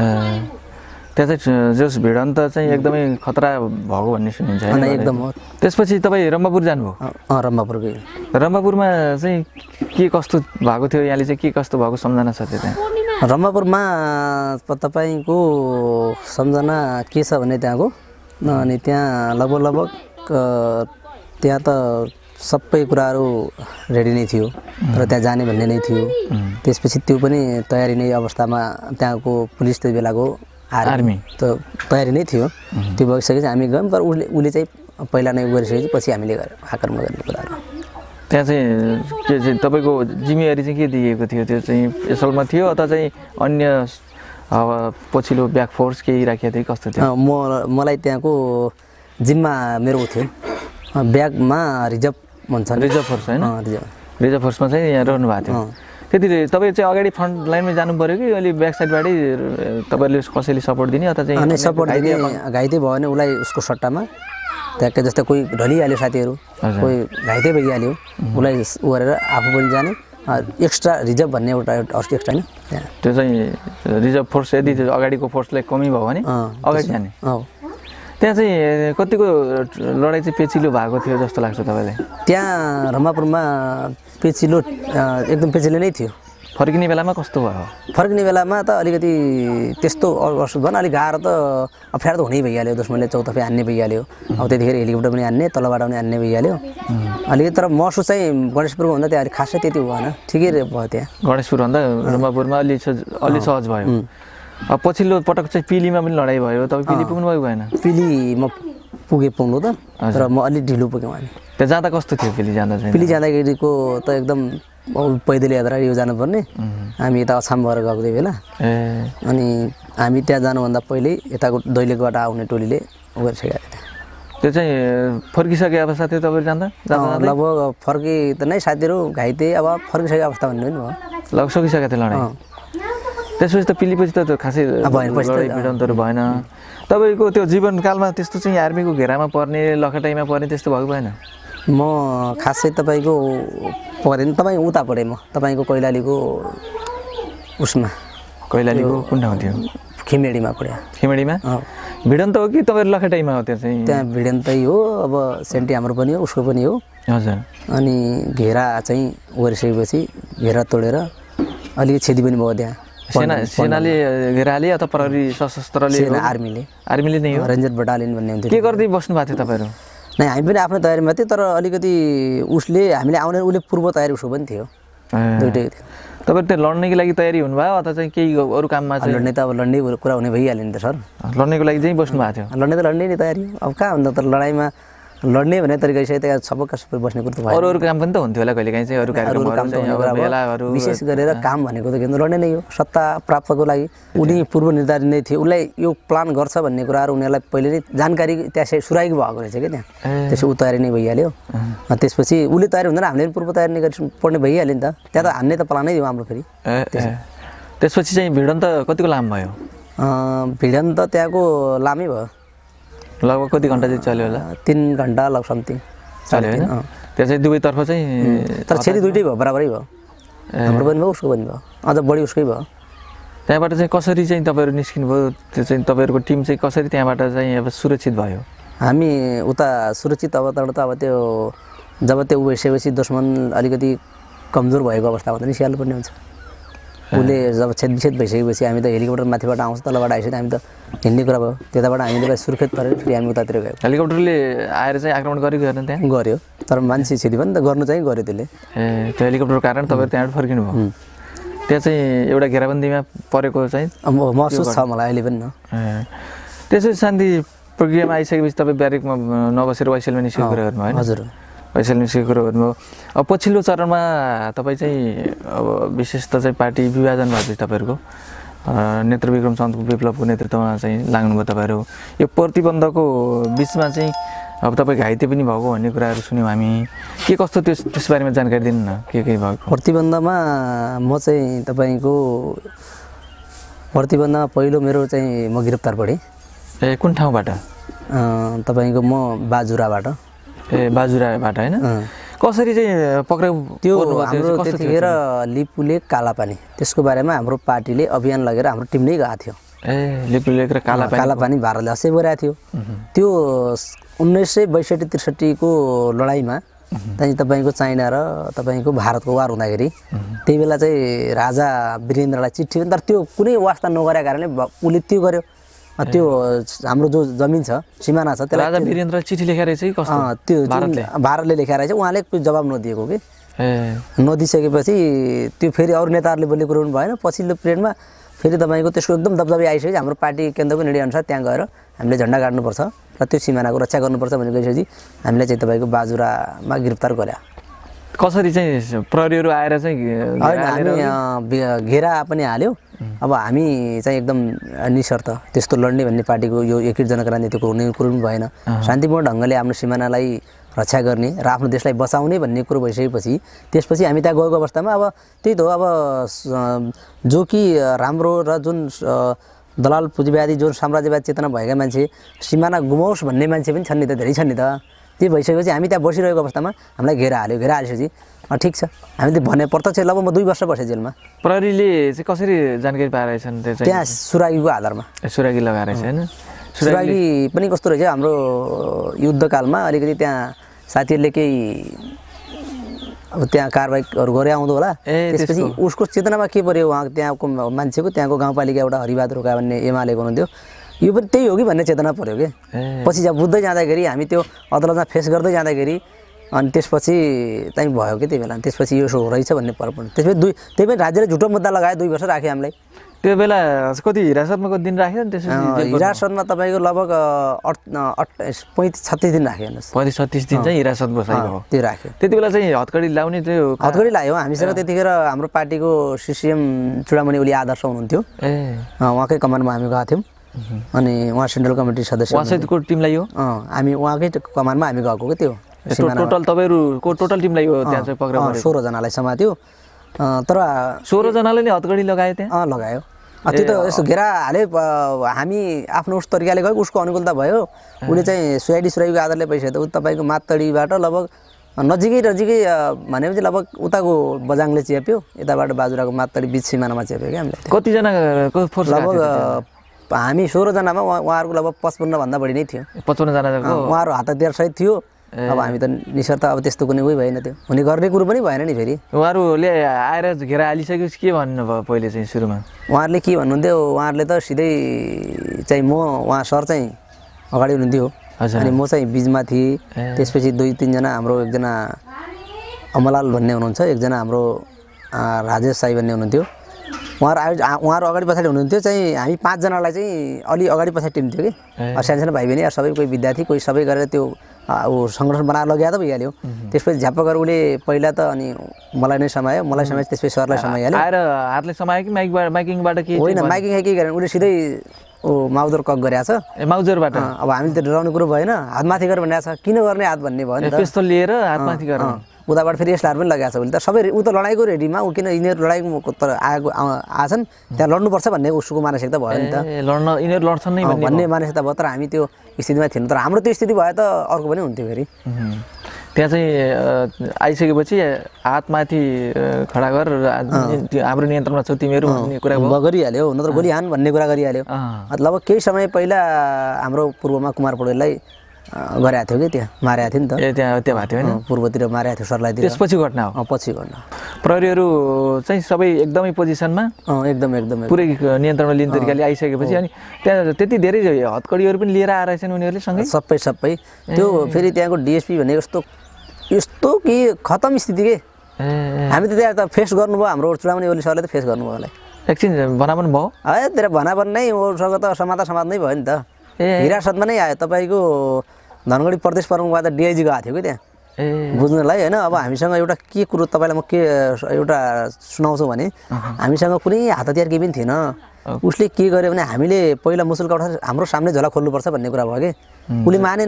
त्यहाँ चाहिँ जस भिडन्त चाहिँ एकदमै खतरा भएको भन्ने सुनिन्छ हैन एकदम हो त्यसपछि तपाईँ रम्बापुर जानुभयो रम्बापुरकै रम्बापुरमा चाहिँ के कस्तो भएको थियो यहाँले चाहिँ के कस्तो भएको सम्झना छ त्यो त्यहाँ रम्बापुरमा तपाईँको सम्झना के छ भने त्यहाँको अनि त्यहाँ लगभग त्यहाँ त सबै कुराहरू रेडी नै थियो तर त्यहाँ जाने भन्ने नै थियो त्यसपछि त्यो पनि तयारी नै अवस्थामा त्यहाँको पुलिस त्यो बेलाको आर्मी त तयारी नै थियो त्यो भइसकेपछि हामी गयौँ तर उसले चाहिँ पहिला नै गरिसकेपछि पछि हामीले आक्रमण गर्ने कुराहरू त्यहाँ चाहिँ के चाहिँ तपाईँको जिम्मेवारी चाहिँ के दिएको थियो त्यो चाहिँ यसलमा थियो अथवा चाहिँ अन्य अब पछिल्लो ब्याक फोर्स केही राखेको थियो कस्तो थियो मलाई त्यहाँको जिम्मा मेरो थियो ब्यागमा रिजर्भ भन्छ रिजर्भ फोर्स होइन रिजर्भ फोर्समा चाहिँ यहाँ रहनु भएको थियो त्यति तपाईँ चाहिँ अगाडि फ्रन्ट लाइनमा जानु पऱ्यो कि अहिले ब्याक साइडबाटै तपाईँहरूले कसैले सपोर्ट दिने अथवा चाहिँ अनि सपोर्ट दिने घाइते भयो भने उसलाई उसको सट्टामा ट्याक्कै जस्तै कोही ढलिहाल्यो साथीहरू कोही घाइते भइहाल्यो उसलाई उ गरेर आफू पनि जाने एक्स्ट्रा रिजर्भ भन्ने एउटा अर्को एक्स्ट्रा होइन त्यहाँ त्यो चाहिँ रिजर्भ फोर्स यदि अगाडिको फोर्सलाई कमी भयो भने अगाडि जाने त्यहाँ चाहिँ कतिको लडाइँ चाहिँ पेचिलो भएको थियो जस्तो लाग्छ तपाईँलाई त्यहाँ रम्बापुरमा पेचिलो एकदम पेचिलो नै थियो फर्किने बेलामा कस्तो भयो फर्किने बेलामा त अलिकति त्यस्तो असुविधा भएन अलिक गाह्रो त अप्ठ्यारो त हुनै भइहाल्यो दुश्मनले चौतर्फी हान्ने भइहाल्यो अब त्यतिखेर हेलिकप्टर पनि हान्ने तलबाट पनि हान्ने भइहाल्यो अलिकति तर महसुस चाहिँ गणेशपुरको भन्दा त्यहाँ अलिक खासै त्यति भएन ठिकै भयो त्यहाँ गणेशपुरभन्दा रम्बापुरमा अलि सहज भयो अब पछिल्लो पटक चाहिँ पिलीमा पनि लडाइँ भयो तपाईँ पिली पुग्नु भयो भएन पिली म पुग्नु त तर म अलिक ढिलो पुगेँ भने त्यहाँ जाँदा कस्तो थियो पिली जाँदा चाहिँ पिली जाँदाखेरिको त एकदम पैदल यात्रा यो जानुपर्ने हामी यता अछाम भएर गएको थियो बेला अनि हामी त्यहाँ जानुभन्दा पहिल्यै यताको दैलेखबाट आउने टोलीले गरिसकेको थियो त्यो चाहिँ फर्किसके अवस्था थियो तपाईँहरू जाँदा लगभग फर्की त नै साथीहरू घाइते अब फर्किसकेको अवस्था भन्ने पनि भयो लगभग सकिसकेको थियो लडाइँ त्यसपछि त पिलीपछि त खासै भिडन्तहरू भएन तपाईँको त्यो जीवनकालमा त्यस्तो चाहिँ आर्मीको घेरामा पर्ने लखटाइमा पर्ने त्यस्तो भएको भएन म खासै तपाईँको परेन तपाईँ उता पढेँ म तपाईँको कैलालीको उसमा कैलालीको कुन ठाउँ थियो खिमेडीमा पढ्यो खिमेडीमा भिडन्त हो कि तपाईँहरू लखटाइमा हो त्यो चाहिँ त्यहाँ भिडन्तै हो अब सेन्टी हाम्रो पनि हो उसको पनि हो हजुर अनि घेरा चाहिँ गरिसकेपछि घेरा तोडेर अलिकति क्षति पनि भयो त्यहाँ सेनाले घेराले अथवा प्रहरी सशस्त्रले आर्मीले नै हो रेन्जर बटालियन भन्ने हुन्थ्यो के गर्दै बस्नु भएको थियो तपाईँहरू नै हामी पनि आफ्नो तयारीमा थियो तर अलिकति उसले हामीले आउने उसले पूर्व तयारी उसको पनि थियो दुइटै थियो तपाईँ त्यो लड्नेको लागि तयारी हुनुभयो अथवा चाहिँ केही अरू काममा चाहिँ लड्ने त अब लड्ने कुरा हुने भइहाल्यो नि त सर लड्नेको लागि चाहिँ बस्नु भएको थियो लड्ने त लड्ने नै तयारी हो अब कहाँ भन्दा त लडाइँमा लड्ने भन्ने तरिका त्यहाँ सबैका सबै बस्ने कुरो त भयो अरू काम पनि त हुन्थ्यो होला कहिलेकाहीँ चाहिँ अरू कार्यक्रमहरू विशेष गरेर काम भनेको त किन लड्ने नै हो सत्ता प्राप्तको लागि उनी पूर्व निर्धारित नै थियो उसलाई यो प्लान गर्छ भन्ने कुराहरू उनीहरूलाई पहिले नै जानकारी त्यहाँ सुराएको भएको रहेछ क्या त्यहाँ त्यसपछि ऊ तयारी नै भइहाल्यो त्यसपछि उसले तयारी हुँदैन हामीले पनि पूर्व तयारी नै पर्ने भइहाल्यो नि त त्यहाँ त हान्ने त प्लानै थियो हाम्रो फेरि त्यसपछि चाहिँ भिडन्त कतिको लामो भयो भिडन्त त्यहाँको लामै भयो लगभग कति घन्टा चाहिँ चल्यो होला 3 घन्टा लगभग समथिङ चल्यो होइन त्यहाँ चाहिँ दुवैतर्फ चाहिँ तर क्षति दुइटै भयो बराबरै भयो हाम्रो पनि भयो उसको पनि भयो अझ बढी उसकै भयो त्यहाँबाट चाहिँ कसरी चाहिँ तपाईँहरू निस्किनु भयो त्यो चाहिँ तपाईँहरूको टिम चाहिँ कसरी त्यहाँबाट चाहिँ अब सुरक्षित भयो हामी उता सुरक्षित अब त्यो जब त्यो भइसकेपछि दुश्मन अलिकति कमजोर भएको अवस्थामा त निस्किहाल्नु पर्ने हुन्छ उसले जब छेदविच्छेद भइसकेपछि हामी त हेलिकप्टर माथिबाट आउँछ तलबाट आइसक्यो हामी त हिँड्ने कुरा भयो त्यताबाट हामीले सुर्खेत पारेर फेरि हामी उतातिर गयो हेलिकप्टरले आएर चाहिँ आक्रमण गरेको हेर्नु त्यहाँ गऱ्यो तर मान्छे क्षति पनि त गर्नु चाहिँ गऱ्यो त्यसले त्यो हेलिकप्टरको कारण तपाईँहरू त्यहाँबाट फर्किनु भयो त्यहाँ चाहिँ एउटा घेराबन्दीमा परेको चाहिँ महसुस छ मलाई अहिले पनि त्यसपछि शान्ति प्रक्रियामा आइसकेपछि तपाईँ ब्यारेकमा नबसेर वाइसेलमा निस्केको कुरा गर्नु होइन हजुर वाइसेल निस्केको कुरा गर्नुभयो अब पछिल्लो चरणमा तपाईँ चाहिँ अब विशेष त चाहिँ पार्टी विभाजन भएपछि तपाईँहरूको नेत्रविक्रम चन्दको विप्लवको नेतृत्वमा चाहिँ लाग्नुभयो तपाईँहरू यो प्रतिबन्धको बिचमा चाहिँ अब तपाईँ घाइते पनि भएको भन्ने कुराहरू सुन्यौँ हामी के कस्तो त्यस बारेमा जानकारी दिनु न के भएको प्रतिबन्धमा म चाहिँ तपाईँको प्रतिबन्धमा पहिलो मेरो चाहिँ म गिरफ्तार परेँ ए कुन ठाउँबाट तपाईँको म बाजुराबाट ए बाजुराबाट होइन कसरी चाहिँ पक्राउ त्यो हाम्रो त्यतिखेर लिपुलेक कालापानी त्यसको बारेमा हाम्रो पार्टीले अभियान लगेर हाम्रो टिम नै गएको थियो ए लिपुलेक र कालापानी भारतले असै भइरहेको थियो त्यो 1962-63 को लडाइँमा चाहिँ तपाईँको चाइना र तपाईँको भारतको वार हुँदाखेरि त्यही बेला चाहिँ राजा वीरेन्द्रलाई चिठी तर त्यो कुनै वास्ता नगरेको कारणले उसले त्यो गर्यो त्यो हाम्रो जो जमिन छ सिमाना छ त्यसलाई राजा वीरेन्द्र चिठी लेखेर चाहिँ कस्तो त्यो भारतले लेखेर चाहिँ उहाँले कोही जवाब नदिएको कि नदिइसकेपछि त्यो फेरि अरू नेताहरूले बोल्ने कुरो पनि भएन पछिल्लो पिरियडमा फेरि तपाईँको त्यसको एकदम दबदबी आइसकेपछि हाम्रो पार्टी केन्द्रको निर्णय अनुसार त्यहाँ गएर हामीले झन्डा गाड्नुपर्छ र त्यो सिमानाको रक्षा गर्नुपर्छ भनेर गइसकेपछि हामीले चाहिँ तपाईँको बाजुरामा गिरफ्तार गर्यो कसरी चाहिँ प्रहरीहरू आएर चाहिँ हामी घेरा पनि हाल्यो अब हामी चाहिँ एकदम निशर्त त्यस्तो लड्ने भन्ने पार्टीको यो एकीकृत जनक्रान्तिको हुने कुरो पनि भएन शान्तिपूर्ण ढङ्गले आफ्नो सिमानालाई रक्षा गर्ने र आफ्नो देशलाई बचाउने भन्ने कुरो भइसकेपछि त्यसपछि हामी त्यहाँ गएको अवस्थामा अब त्यही त हो अब जो कि राम्रो र जुन दलाल पुँजीवादी जुन साम्राज्यवादी चेतना भएका मान्छे सिमाना गुमाओस् भन्ने मान्छे पनि छन् नि त धेरै छन् नि त त्यो भइसकेपछि हामी त्यहाँ बसिरहेको अवस्थामा हामीलाई घेरा हालिसकेपछि ठिक छ हामी त भने प्रत्यक्ष ल म 2 वर्ष बसेँ जेलमा प्रहरीले चाहिँ कसरी जानकारी पाएछन् त्यहाँ सुरागीको आधारमा सुरागी लगाएर होइन सुरागी पनि कस्तो रहेछ हाम्रो युद्धकालमा अलिकति त्यहाँ साथीहरूले केही अब त्यहाँ कारबाहीहरू गरे आउँदो होला त्यसपछि उसको चेतनामा के पर्यो उहाँ त्यहाँको मान्छेको त्यहाँको गाउँपालिका एउटा हरिबहादुर रोका भन्ने एमालेको हुनुहुन्थ्यो यो पनि त्यही हो कि भन्ने चेतना पर्यो कि पछि जब बुझ्दै जाँदाखेरि हामी त्यो अदालतमा फेस गर्दै जाँदाखेरि अनि त्यसपछि चाहिँ भयो कि त्यही बेला त्यसपछि यो रहेछ भन्ने पर्यो त्यसपछि त्यही पनि राज्यले झुटो मुद्दा लगायो 2 वर्ष राख्यो हामीलाई त्यो बेला कति हिरासतमा कति दिन राख्यो त्यसपछि हिरासतमा तपाईँको लगभग 35-36 दिन राख्यो हेर्नुहोस् 35-36 दिन चाहिँ हिरासत बसाइको त्यो राख्यो त्यति बेला चाहिँ हतकडी लाउने त्यो हतकडी लायो हामीसँग त्यतिखेर हाम्रो पार्टीको सिसिएम चुडामणि ओली आदर्श हुनुहुन्थ्यो उहाँकै कमानमा हामी गएको थियौँ अनि उहाँ सेन्ट्रल कमिटी सदस्य उहाँसहितको टिमलाई हो हामी उहाँकै कमानमा हामी गएको कि त्यो टोटल तपाईँहरूको टोटल टिमलाई हो त्यहाँ चाहिँ पक्राउ 16 जनालाई समात्यो तर 16 जनाले नै हतकडी लगायो त्यहाँ लगायो त्यो त यस्तो घेरा हाले हामी आफ्नो उस तरिकाले गयो उसको अनुकूलता भयो उसले चाहिँ सुरागीको आधारले पैसा त तपाईँको मातडीबाट लगभग नजिकै भनेपछि लगभग उताको बजाङले च्याप्यो यताबाट बाजुराको मातडी बिच सिमानामा च्याप्यो क्या हामीले कतिजनाको फोर्स लगभग हामी 16 जनामा उहाँहरूको लगभग 55 भन्दा बढी नै थियो 55 जनाको उहाँहरू हात हतियार सहित थियो अब हामी त निशर्त अब त्यस्तो कुनै उयो भएन त्यो हुने गर्ने कुरो पनि भएन नि फेरि उहाँहरूले आएर घेरा हालिसकेपछि के भन्नुभयो पहिले चाहिँ सुरुमा उहाँहरूले के भन्नुहुन्थ्यो उहाँहरूले त सिधै चाहिँ म उहाँ सर चाहिँ अगाडि हुनुहुन्थ्यो अनि म चाहिँ बिचमा थिएँ त्यसपछि 2-3 जना हाम्रो एकजना अमलाल भन्ने हुनुहुन्छ एकजना हाम्रो राजेश साई भन्ने हुनुहुन्थ्यो उहाँहरू अगाडि पछाडि हुनुहुन्थ्यो चाहिँ हामी 5 जनालाई चाहिँ अलि अगाडि पछाडि टिम थियो कि सानो भाइ बहिनी सबै कोही विद्यार्थी कोही सबै गरेर त्यो सङ्गठन बनाएर लग्या त भइहाल्यो त्यसपछि झ्याप्प गरेर उसले पहिला त अनि मलाई नै समायो त्यसपछि सरलाई समाइहाल्यो आएर हातले समायो कि माइकिङबाट के होइन माइकिङ के गरेन उसले सिधै माउजर कक गरेछ माउजरबाट अब हामीले त डराउने कुरो भएन हात माथि गरेर भनेको छ किन गर्ने हात भन्ने भयो नि त पिस्तोल लिएर हात माथि गरेर उताबाट फेरि यसलाई पनि लगाएको छ उसले त सबै ऊ त लडाइँको रेडीमा ऊ किन यिनीहरू लडाइँको तर आछन् त्यहाँ लड्नुपर्छ भन्ने उसको मानसिकता भयो नि त लड्न यिनीहरू लड्छन् नै भन्ने मानसिकता भयो तर हामी त्यो स्थितिमा थिएन तर हाम्रो त्यो स्थिति भयो त अर्को पनि हुन्थ्यो फेरि त्यहाँ चाहिँ आइसकेपछि हातमाथि खडा गर हाम्रो नियन्त्रणमा छ तिमीहरू भन्ने कुरा गरिहाल्यो नत्र गोली हान भन्ने कुरा गरिहाल्यो मतलब केही समय पहिला हाम्रो पूर्वमा कुमार पौडेललाई गरेको थियो कि त्यहाँ मारेको थियो नि त त्यहाँ भएको थियो होइन पूर्वतिर मारेको थियो सरलाई त्यसपछि घटना हो पछि घटना प्रहरीहरू चाहिँ सबै एकदमै पोजिसनमा एकदम पुरै नियन्त्रणमा लिने तरिकाले आइसकेपछि अनि त्यहाँ त्यति धेरै हतकडीहरू पनि लिएर आएर छन् उनीहरूले सँगै सबै त्यो फेरि त्यहाँको डिएसपी भनेको यस्तो कि खतम स्थिति के हामी त त्यहाँ त फेस गर्नुभयो हाम्रो चुडामणि ओली सरले त फेस गर्नुभयो होला एकछिन भनाभन भयो है तेरो भनाभन नै उसँग त समाधान नै भयो नि त हिरासतमा नै आयो तपाईँको धनगढी प्रदेश प्रमुखबाट डिआइजी गएको थियो कि त्यहाँ बुझ्नलाई होइन अब हामीसँग एउटा के कुरो तपाईँलाई म के एउटा सुनाउँछु भने हामीसँग कुनै हात हतियार केही पनि थिएन उसले के गर्यो भने हामीले पहिला मुसुल्का उठाएर हाम्रो सामने झोला खोल्नुपर्छ भन्ने कुरा भयो कि उसले मानेन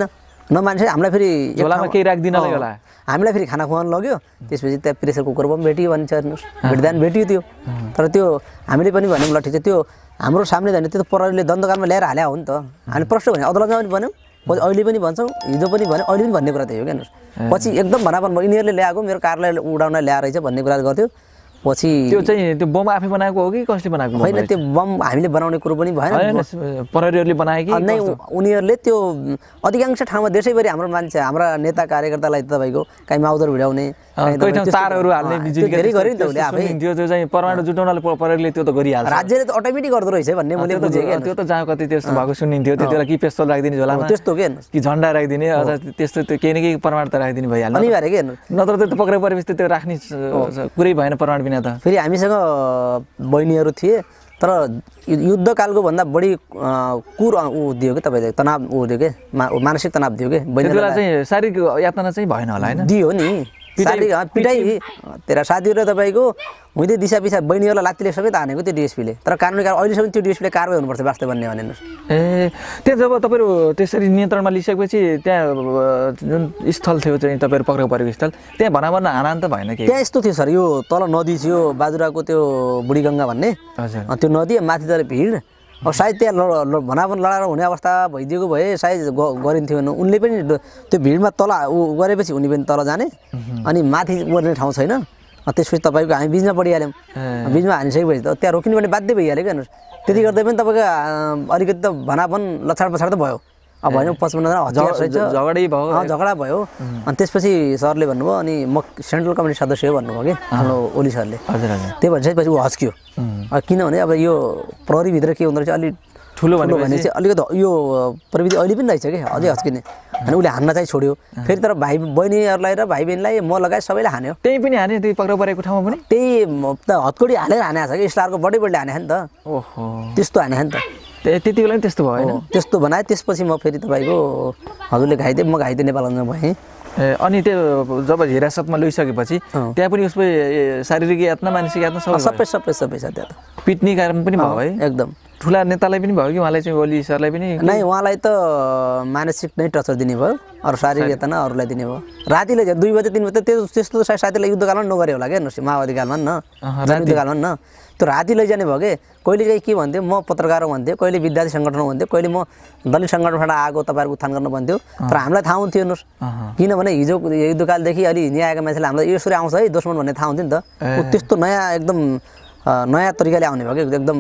नमान्छे हामीलाई फेरि झोलामा केही राखिदिनलाई होला हामीलाई फेरि खाना खुवाउनु लग्यो त्यसपछि त्यहाँ प्रेसर कुकरमा पनि भेटियो भन्छ हेर्नुहोस् भेट्दा पनि भेटियो त्यो तर त्यो हामीले पनि भन्यौँ ल ठिक छ त्यो हाम्रो सामने जाने त्यो त प्रहरीले दण्डकारमा ल्याएर हाल्या हो नि त हामीले प्रश्न भने अदालतमा पनि भन्यौँ अहिले पनि भन्छौँ हिजो पनि भन्यो अहिले पनि भन्ने कुरा त्यही हो क्या हेर्नुहोस् पछि एकदम भनापन भयो यिनीहरूले ल्याएको मेरो कारलाई उडाउन ल्याएर रहेछ भन्ने कुरा गर्थ्यो पछि त्यो चाहिँ त्यो बम आफै बनाएको हो कि कसले बनाएको होइन त्यो बम हामीले बनाउने कुरो पनि भएन प्रहरीहरूले बनाए कि नै उनीहरूले त्यो अधिकांश ठाउँमा देशैभरि हाम्रो मान्छे हाम्रा नेता कार्यकर्तालाई तपाईँको कहीँ माउदर भिडाउने कोही ठाउँ तारहरू हाल्ने बिजुली धेरै गरे नि त उसले आफै त्यो चाहिँ परमाणु जुटाउनले प्रहरीले त्यो त गरिहाल्छ राज्यले त अटोमेटिक गर्दो रहेछ भन्ने मैले बुझेँ क्या त्यो त जहाँ कति त्यस्तो भएको सुनिन्थ्यो त्यति बेला कि पेस्तोल राखिदिने झोलामा त्यस्तो के कि झन्डा राखिदिने अझ त्यस्तो त्यो केही न केही परमाणु त राखिदिने भइहाल्छ अनिवार्य के नत्र त पक्राइ परेपछि त्यो राख्ने कुरै भएन परमाणु बिना त फेरि हामीसँग बहिनीहरू थिए तर युद्धकालको भन्दा बढी कुर ऊ दियो कि तपाईँले तनाव ऊ दियो कि मानसिक तनाव दियो कि बहिनीलाई चाहिँ शारीरिक यातना चाहिँ भएन होला होइन दियो नि शारीरिक पिटाइ तेरा साथीहरू तपाईँको हुँदै दिशा पिछा बहिनीहरूलाई लात्तीले सबै त हानेको त्यो डिएसपीले तर कानुनी अहिलेसम्म त्यो डिएसपीले कारवाही हुनुपर्छ वास्तव भन्ने भने ए त्यहाँ जब तपाईँहरू त्यसरी नियन्त्रणमा लिइसकेपछि त्यहाँ जुन स्थल थियो चाहिँ तपाईँहरू पक्राउ परेको स्थल त्यहाँ भनाभन हानान त भएन कि त्यहाँ यस्तो थियो सर यो तल नदी थियो बाजुराको त्यो बुढीगङ्गा भन्ने हजुर त्यो नदी माथितिर भिड अब सायद त्यहाँ भनाभन लडाएर हुने अवस्था भइदिएको भए सायद गरिन्थ्यो भने उनले पनि त्यो भिडमा तल ऊ गरेपछि उनी पनि तल जाने अनि माथि ओर्ने ठाउँ छैन त्यसपछि तपाईँको हामी बिचमा पडिहाल्यौँ बिचमा हानिसकेपछि त त्यहाँ रोकिनु पनि बाध्य भइहाल्यो क्या हेर्नुहोस् त्यति गर्दै पनि तपाईँको अलिकति त भनाभन लछाड पछाड त भयो अब भएन 55जना झगडै भयो झगडा भयो अनि त्यसपछि सरले भन्नुभयो अनि म सेन्ट्रल कमिटी सदस्य हो भन्नुभयो कि हाम्रो ओली सरले हजुर हजुर त्यही भनिसकेपछि ऊ हस्क्यो किनभने अब यो प्रहरीभित्र के हुँदो रहेछ अलिक ठुलो भने चाहिँ अलिकति यो प्रविधि अहिले पनि रहेछ कि अझै हस्किने अनि उसले हान्न चाहिँ छोड्यो फेरि तर भाइ बहिनीहरूलाई र भाइ बहिनीलाई म लगायत सबैले हान्यो त्यही पनि हाने त्यही पक्राउ परेको ठाउँमा पनि त्यही त हतकडी हालेर हानेको छ कि स्टारको बडी बडीले हाने नि त ओहो त्यस्तो हाने नि त त्यति बेला पनि त्यस्तो भयो होइन त्यस्तो बनाएँ त्यसपछि म फेरि तपाईँको हजुरले घाइते म घाइते नेपालमा भएँ अनि त्यो जब हिरासतमा लैसकेपछि त्यहाँ पनि उसको शारीरिक यातना मानसिक यातना सबै छ त्यहाँ त पिट्ने कारण पनि भयो है एकदम ठुला नेतालाई पनि भयो कि उहाँलाई चाहिँ ओली सरलाई पनि नै उहाँलाई त मानसिक नै टर्चर दिने भयो अरू शारीरिक यातना अरूलाई दिने भयो रातिले 2 बजे 3 बजे त्यस्तो साथीलाई युद्धकालमा नगरे होला क्या हेर्नुहोस् माओवादी कालमा न युद्धकालमा न त्यो राति लैजाने भयो कि कहिले चाहिँ के भन्थ्यो म पत्रकार हो भन्थ्यो कहिले विद्यार्थी सङ्गठन हो भन्थ्यो कहिले म दलित सङ्गठनबाट आएको तपाईँहरूको उत्थान गर्न भन्थ्यो तर हामीलाई थाहा हुन्थ्यो हेर्नुहोस् किनभने हिजो युद्धकालदेखि अलि हिँडी आएका मान्छेले हामीलाई यसरी आउँछ है दुश्मन भन्ने थाहा हुन्थ्यो नि त त्यस्तो नयाँ एकदम नयाँ तरिकाले आउने भयो कि एकदम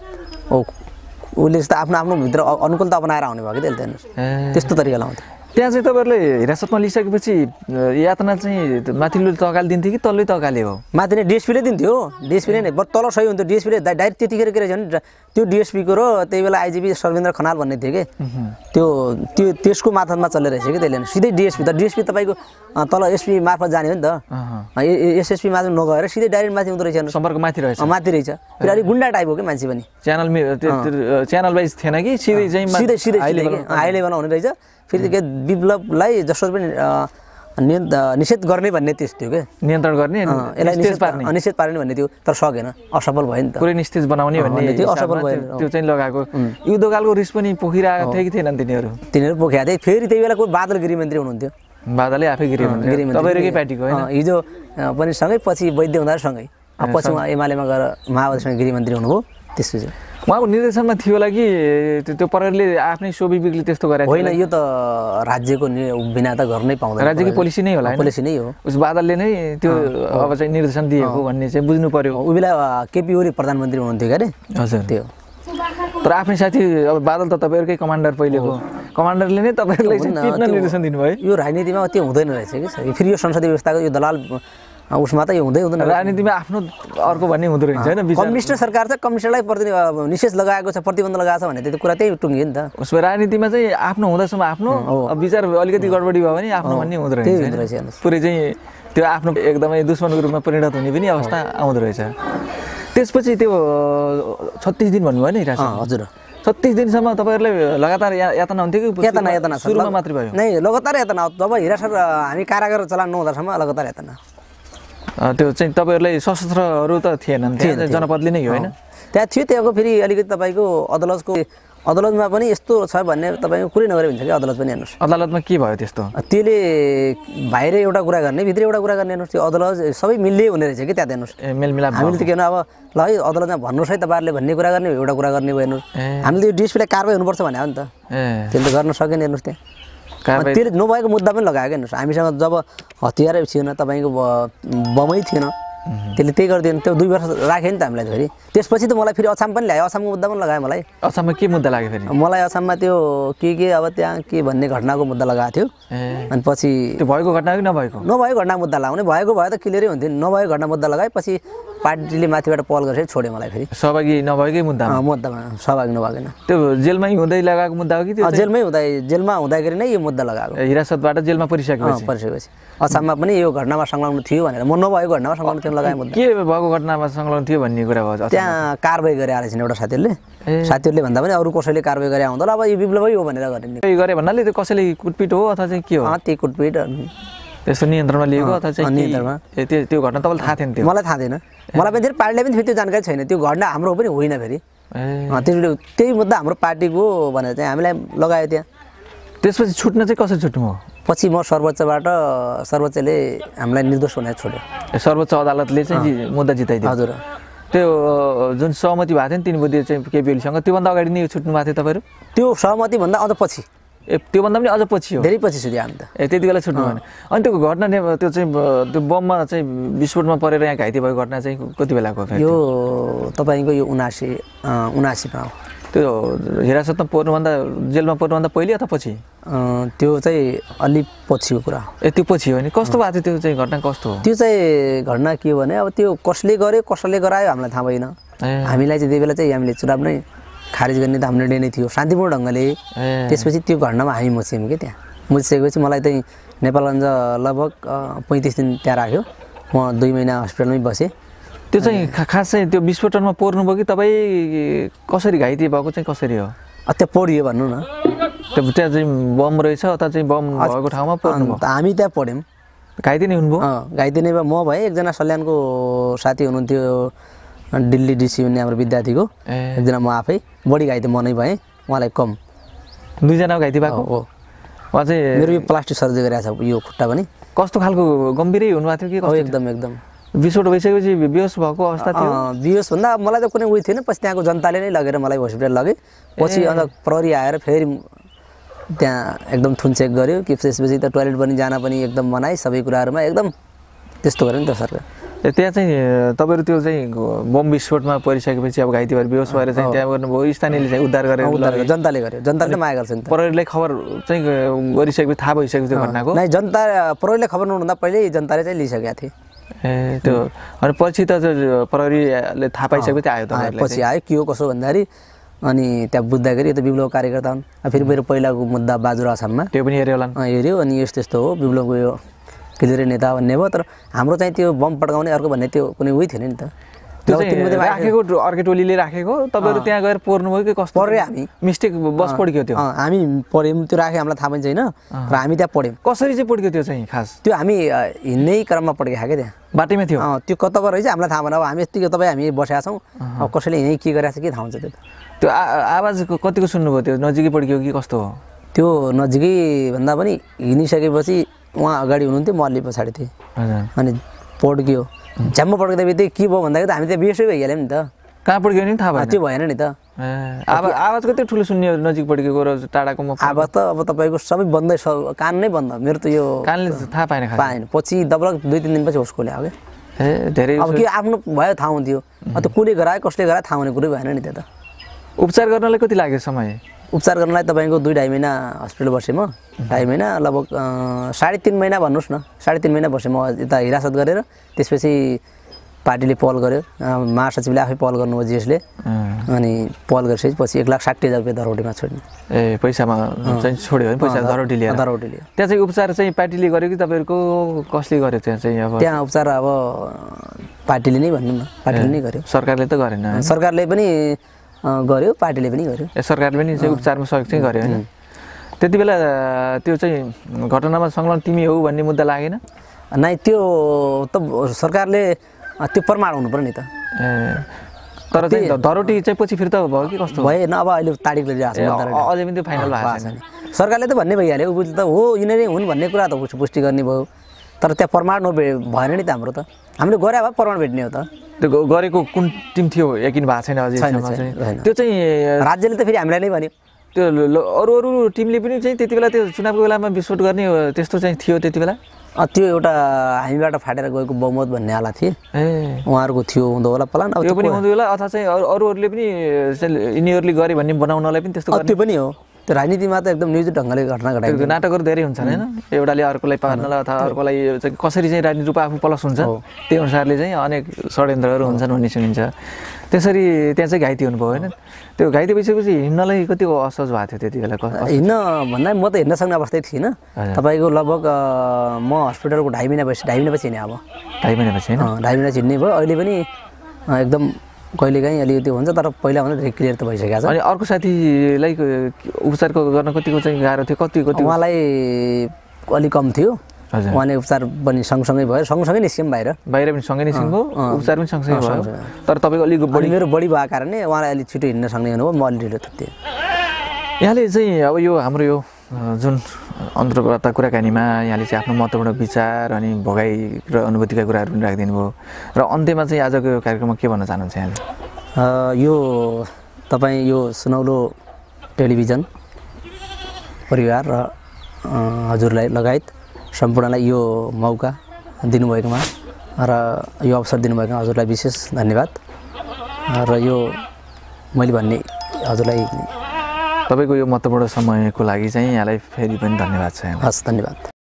उसले आफ्नो आफ्नो भित्र अनुकूलता अपनाएर आउने भयो कि त्यसले हेर्नुहोस् त्यस्तो तरिकाले आउँथ्यो त्यहाँ चाहिँ तपाईँहरूले हिरासतमा लिइसकेपछि यातना चाहिँ माथिल्लो तकाले दिन्थ्यो कि तल्लै तकाले हो माथि नै डिएसपीले दिन्थ्यो डिएसपीले नै तल सही हुन्थ्यो डिएसपीले डाइरेक्ट त्यतिखेर के रहेछ भने त्यो डिएसपीको र त्यही बेला आइजिपी सर्वेन्द्र खनाल भन्ने थियो कि त्यो त्यसको मार्फतमा चल्ने रहेछ कि त्यसले सिधै डिएसपी त डिएसपी तपाईँको तल एसपी मार्फत जाने हो नि त एसएसपी मार्फत नगएर सिधै डाइरेक्ट माथि हुँदो रहेछ सम्पर्क माथि रहेछ फेरि अलिक गुन्डा टाइप हो कि मान्छे पनि च्यानल वाइज थिएन कि सिधै चाहिँ सिधै हाई लेभलमा हुने रहेछ फेरि के विप्लवलाई जसरी पनि निषेध गर्ने भन्ने त्यस थियो कि नियन्त्रण गर्ने यसलाई निषेध पार्ने भन्ने थियो तर सकेन असफल भयो नि त पुरै निस्तेज बनाउने भन्ने त्यो असफल भयो त्यो चाहिँ लगाएको युद्धकालको रिस पनि पोखिरहेको थियो कि थिएनन् तिनीहरू पोखिया थिए फेरि त्यही बेला कोही बादल गृहमन्त्री हुनुहुन्थ्यो बादलले आफै गृहमन्त्री तपाईँहरूकै पार्टीको होइन हिजो पनि सँगै पछि वैद्य हुँदा सँगै पछि उहाँ एमालेमा गएर माओवादीसँग गृहमन्त्री हुनुभयो त्यसपछि उहाँको निर्देशनमा थियो होला कि त्यो प्रहरीले आफ्नै सोभिविकले त्यस्तो गरेको होइन यो त राज्यको बिना त गर्नै पाउँदैन राज्यको पोलिसी नै होला पोलिसी नै हो उस बादलले नै त्यो अब चाहिँ निर्देशन दिएको भन्ने चाहिँ बुझ्नु पर्यो उ बेला केपी ओली प्रधानमन्त्री हुनुहुन्थ्यो क्या अरे हजुर त्यो तर आफ्नै साथी अब बादल त तपाईँहरूकै कमान्डर पहिलेको कमान्डरले नै तपाईँहरूलाई पिट्न निर्देशन दिनुभयो यो राजनीतिमा त्यो हुँदैन रहेछ कि फेरि यो संसदीय व्यवस्थाको यो दलाल उसमा त यो हुँदैन राजनीतिमा आफ्नो अर्को भन्ने हुँदो रहेछ होइन कम्युनिस्ट सरकार चाहिँ कम्युनिस्टलाई निषेध लगाएको छ प्रतिबन्ध लगाएको छ भने त्यो कुरा त्यही टुङ्गियो नि त उसमा राजनीतिमा चाहिँ आफ्नो हुँदासम्म आफ्नो विचार अलिकति गडबडी भयो भने आफ्नो भन्ने हुँदो रहेछ पुरै चाहिँ त्यो आफ्नो एकदमै दुश्मनको रूपमा परिणत हुने पनि अवस्था आउँदो रहेछ त्यसपछि त्यो 36 दिन भन्नुभयो नि हजुर 36 दिनसम्म तपाईँहरूले लगातार यातना हुन्थ्यो कि यातना सुरुमा मात्रै भयो नै लगातार यातना जब हिरासत हामी कारागार चलान नहुँदासम्म लगातार यातना त्यो चाहिँ तपाईँहरूलाई सशस्त्रहरू त थिएनन् जनपदले नै हो होइन त्यहाँ थियो त्यहाँको फेरि अलिकति तपाईँको अदालतको अदालतमा पनि यस्तो छ भन्ने तपाईँको कुरै नगरे हुन्छ कि अदालत पनि हेर्नुहोस् अदालतमा के भयो त्यस्तो त्यसले बाहिर एउटा कुरा गर्ने भित्र एउटा कुरा गर्ने हेर्नुहोस् त्यो अदालत सबै मिल्दै हुने रहेछ कि त्यहाँ हेर्नुहोस् मेलमिलाप हामीले त के अब ल है अदालतमा भन्नुहोस् है तपाईँहरूले भन्ने कुरा गर्ने एउटा कुरा गर्ने भयो हेर्नुहोस् हामीले यो डिएसपीलाई कारवाही हुनुपर्छ भने हो नि त त्यसले त गर्न सकेन हेर्नुहोस् त्यहाँ त्यसले नभएको मुद्दा पनि लगायो क्या हेर्नुहोस् हामीसँग जब हतियारै थिएन तपाईँको बमै थिएन त्यसले त्यही गरिदिएन त्यो 2 वर्ष राख्यो नि त हामीलाई फेरि त्यसपछि त मलाई फेरि अछाम पनि ल्यायो अछामको मुद्दा पनि लगायो मलाई अछाममा के मुद्दा लाग्यो फेरि मलाई अछाममा त्यो के अब त्यहाँ के भन्ने घटनाको मुद्दा लगाएको थियो अनि पछि त्यो भएको घटना कि नभएको घटना मुद्दा लगाउने भएको भए त क्लियरै हुन्थ्यो नभएको घटना मुद्दा लगाए पछि पार्टीले माथिबाट पहल गरेर छोड्यो मलाई फेरि सहभागी नभएकै मुद्दामा सहभागी नभएन त्यो जेलमै हुँदै लगाएको मुद्दा हो कि त्यो जेलमा हुँदाखेरि नै यो मुद्दा लगाएको हिरासतबाट जेलमा परिसकेपछि अछाममा पनि यो घटनामा संलग्न थियो भनेर म नभएको घटनामा संलग्न थियो लगाए मुद्दा के भएको घटनामा संलग्न थियो भन्ने कुरा भयो त्यहाँ कारबाही गरे आएछ एउटा साथीहरूले भन्दा पनि अरू कसैले कारबाही गरे आउँदा अब यो विप्लवै हो भनेर गरे भन्नाले त्यो कसैले कुटपिट हो अथवा चाहिँ के हो त्यही कुटपिट त्यस्तो नियन्त्रणमा लिएको अथवा चाहिँ नियन्त्रणमा त्यो घटना तपाईँलाई थाहा थिएन त्यो मलाई थाहा थिएन मलाई पनि फेरि पार्टीलाई पनि फेरि त्यो जानकारी छैन त्यो घटना हाम्रो पनि होइन फेरि त्यही मुद्दा हाम्रो पार्टीको भनेर चाहिँ हामीलाई लगायो त्यहाँ त्यसपछि छुट्न चाहिँ कसरी छुट्नु हो पछि म सर्वोच्चले हामीलाई निर्दोष भनेर छोड्यो सर्वोच्च अदालतले चाहिँ मुद्दा जिताइदियो हजुर त्यो जुन सहमति भएको थियो नि 3 बुद्धि चाहिँ केपी ओलीसँग त्योभन्दा अगाडि नै छुट्नु भएको थियो तपाईँहरू त्यो सहमति भन्दा अझ पछि त्योभन्दा पनि अझ पछि हो धेरै पछि सुध्यो हामी त त्यति बेला छुट्नु भएन अनि त्यो घटना त्यो चाहिँ त्यो बममा चाहिँ विस्फोटमा परेर यहाँ घाइते भएको घटना चाहिँ कति बेलाको यो तपाईँको यो 79 हो त्यो हिरासतमा पर्नुभन्दा जेलमा पर्नुभन्दा पहिले अथवा पछि त्यो चाहिँ अलि पछिको कुरा हो त्यो पछि हो नि कस्तो भएको थियो त्यो चाहिँ घटना कस्तो हो त्यो चाहिँ घटना के हो भने अब त्यो कसले गर्यो कसले गरायो हामीलाई थाहा भएन हामीलाई चाहिँ त्यही बेला चाहिँ हामीले चुनाव नै खारिज गर्ने त हाम्रो निर्णय नै थियो शान्तिपूर्ण ढङ्गले त्यसपछि त्यो घटनामा हामी मुछ्यौँ कि त्यहाँ मुछिसकेपछि मलाई चाहिँ नेपालगञ्ज लगभग 35 दिन त्यहाँ राख्यो म 2 महिना हस्पिटलमै बसेँ त्यो चाहिँ खास चाहिँ त्यो विस्फोटनमा पर्नुभयो कि तपाईँ कसरी घाइते भएको चाहिँ कसरी हो त्यहाँ पढियो भन्नु न त्यहाँ चाहिँ बम रहेछ अथवा चाहिँ बम भएको ठाउँमा पर्नुभयो हामी त्यहाँ पढ्यौँ घाइते नै हुनुभयो घाइते नै म भएँ एकजना सल्यानको साथी हुनुहुन्थ्यो दिल्ली डिसी हुने हाम्रो विद्यार्थीको एकजना म आफै बढी घाइते म नै भएँ उहाँलाई कम 2 जना घाइते भएको हो उहाँ चाहिँ मेरो यो प्लास्टिक सर्जरी गरिरहेको छ यो खुट्टा पनि कस्तो खालको गम्भीरै हुनुभएको थियो कि एकदम विस्फोट भइसकेपछि बेहोस भएको अवस्था थियो बेहोस भन्दा मलाई त कुनै उयो थिएन पछि त्यहाँको जनताले नै लगेर मलाई हस्पिटल लगे पछि अन्त प्रहरी आएर फेरि त्यहाँ एकदम थुनचेक गर्यो कि त्यसपछि त टोयलेट पनि जान पनि एकदम मनाइ सबै कुराहरूमा एकदम त्यस्तो गर्यो नि त सरकार त्यहाँ चाहिँ तपाईँहरू त्यो चाहिँ बम विस्फोटमा परिसकेपछि अब घाइते भएर बेहोस भएर चाहिँ त्यहाँ गर्नुभयो स्थानीयले चाहिँ उद्धार गरेर जनताले गर्यो जनताले माया गर्छ नि प्रहरीलाई खबर चाहिँ गरिसकेपछि थाहा भइसकेको त्यो घटनाको नै जनता प्रहरीले खबर नहुँदा पहिल्यै जनताले चाहिँ लिइसकेका थिए त्यो अनि पछि त प्रहरीले थाहा पाइसकेपछि आयो त पछि आयो के हो कसो भन्दाखेरि अनि त्यहाँ बुझ्दाखेरि त विप्लव कार्यकर्ता हुन् फेरि मेरो पहिलाको मुद्दा बाजुरा आसाममा त्यो पनि हेऱ्यो होला हेऱ्यो अनि यस्तो हो विप्लवको यो क्लियर नेता भन्ने भयो तर हाम्रो चाहिँ त्यो बम पड्काउने अर्को भन्ने त्यो कुनै उयो थिएन नि त त्यो राखेको अर्कै टोलीले राखेको तपाईँहरू त्यहाँ गएर पर्नुभयो कि कस्तो पढ्यो हामी मिस्टेक बस पड्क्यो त्यो हामी पढ्यौँ त्यो राख्यो हामीलाई थाहा पनि छैन र हामी त्यहाँ पढ्यौँ कसरी चाहिँ पड्क्यो त्यो चाहिँ खास त्यो हामी हिँड्नै क्रममा पड्केको क्या त्यहाँ बाटैमा थियो त्यो कताबाट रहेछ हामीलाई थाहा भएन अब हामी यतिकै तपाईँ हामी बसेका छौँ अब कसैले यहीँ के गरिरहेको छ के थाहा हुन्छ त्यो आवाज कतिको सुन्नुभयो त्यो नजिकै पड्क्यो कि कस्तो हो त्यो नजिकै भन्दा पनि हिँडिसकेपछि उहाँ अगाडि हुनुहुन्थ्यो म अलि पछाडि थिएँ अनि पड्क्यो झ्याम्म पड्किँदा बित्तिकै के भयो भन्दाखेरि त हामी त्यहाँ बेसै भइहाल्यौँ नि त कहाँ पड्क्यो नि थाहा भएन त्यो भएन नि त आवाज कति ठुलो सुन्यो नजिक पड्केको र टाढाकोमा आवाज त अब तपाईँको सबै बन्दै कान नै बन्द मेरो त यो कानले थाहा पाएन पछि दबलक 2-3 दिनपछि होस खोल्यो क्या धेरै अब के आफ्नो भयो थाहा हुन्थ्यो अन्त कसले गरायो कसले गरायो थाहा हुने कुरै भएन नि त्यो त उपचार गर्नलाई कति लाग्यो समय उपचार गर्नलाई तपाईँको 2-2.5 महिना हस्पिटल बसेँ म 2.5 महिना लगभग 3.5 महिना भन्नुहोस् न 3.5 महिना बसेँ म यता हिरासत गरेर त्यसपछि पार्टीले पहल गर्यो महासचिवले आफै पहल गर्नुभयो जिएसले अनि पहल गरिसकेपछि पछि 1,60,000 रुपियाँ धरौटीमा छोड्ने पैसामा चाहिँ छोड्यो भने पैसा धरौटी लियो त्यहाँ चाहिँ उपचार चाहिँ पार्टीले गर्यो कि तपाईँहरूको कसले गर्यो त्यहाँ चाहिँ अब त्यहाँ उपचार अब पार्टीले नै भन्नु न पार्टीले नै गर्यो सरकारले त गरेन सरकारले पनि गर्यो पार्टीले पनि गर्यो सरकारले पनि चाहिँ उपचारमा सहयोग चाहिँ गर्यो होइन त्यति बेला त्यो चाहिँ घटनामा संलग्न तिमी हो भन्ने मुद्दा लागेन नै त्यो त सरकारले त्यो प्रमाण हुनु पर्यो नि त तर चाहिँ धरोटी चाहिँ पछि फेरि त भयो कि कस्तो भएन अब अहिले तारिक लिइरहेको छ अझै पनि त्यो फाइनल भएको छैन सरकारले त भन्ने भइहाल्यो ऊ त हो यिनीहरू हुन् भन्ने कुरा त पुष्टि गर्ने भयो तर त्यहाँ प्रमाण भएन नि त हाम्रो त हामीले गरे भए प्रमाण भेट्ने हो त त्यो गरेको कुन टिम थियो यकिन भएको छैन अझैसम्म चाहिँ त्यो चाहिँ राज्यले त फेरि हामीलाई नै भन्यो त्यो अरू टिमले पनि चाहिँ त्यति बेला त्यो चुनावको बेलामा विस्फोट गर्ने त्यस्तो चाहिँ थियो त्यति बेला त्यो एउटा हामीबाट फाटेर गएको बहुमत भन्नेवाला थिए उहाँहरूको थियो हुँदो होला प्लान त्यो पनि हुँदो होला अथवा चाहिँ अरूहरूले पनि यिनीहरूले गरे भन्ने बनाउनलाई पनि त्यस्तो त्यो पनि हो त्यो राजनीतिमा त एकदम निजी ढङ्गले घटना घटाएको नाटकहरू धेरै हुन्छ होइन एउटाले अर्कोलाई पार्नलाई अथवा अर्कोलाई चाहिँ कसरी चाहिँ राजनीति रूप आफू प्लस हुन्छ त्यही अनुसारले चाहिँ अनेक षड्यन्त्रहरू हुन्छन् भन्ने सुनिन्छ त्यसरी त्यहाँ चाहिँ घाइते हुनुभयो होइन त्यो घाइते भइसकेपछि हिँड्नलाई कति असहज भएको थियो त्यति बेला हिँड्न भन्दा म त हिँड्न सक्ने अवस्थै थिइनँ तपाईँको लगभग म हस्पिटलको 2.5 महिनापछि हिँडेँ अब 2.5 महिनापछि होइन 2.5 महिना हिँड्ने भयो अहिले पनि एकदम कहिलेकाहीँ अलिकति हुन्छ तर पहिलाभन्दा धेरै क्लियर त भइसकेको छ अनि अर्को साथीलाई उपचार गर्न कतिको चाहिँ गाह्रो थियो कति उहाँलाई अलिक कम थियो उहाँले उपचार पनि सँगसँगै भयो सँगसँगै निस्क्यौँ बाहिर पनि सँगै निस्क्नुभयो उपचार पनि सँगसँगै भयो तर तपाईँको अलिक बढी मेरो बढी भएको कारणले उहाँलाई अलिक छिटो हिँड्न सक्ने हुनुभयो म अलि ढिलो थिएँ यहाँले चाहिँ अब यो हाम्रो यो जुन अन्तर्गत कुराकानीमा यहाँले चाहिँ आफ्नो महत्त्वपूर्ण विचार अनि भोगाइ र अनुभूतिका कुराहरू पनि राखिदिनु भयो र अन्त्यमा चाहिँ आजको यो कार्यक्रममा के भन्न चाहनुहुन्छ यहाँले यो तपाईँ यो सुनौलो टेलिभिजन परिवार र हजुरलाई लगायत सम्पूर्णलाई यो मौका दिनुभएकोमा र यो अवसर दिनुभएकोमा हजुरलाई विशेष धन्यवाद र यो मैले भन्ने हजुरलाई तपाईँको यो महत्त्वपूर्ण समयको लागि चाहिँ यहाँलाई फेरि पनि धन्यवाद छ हस् धन्यवाद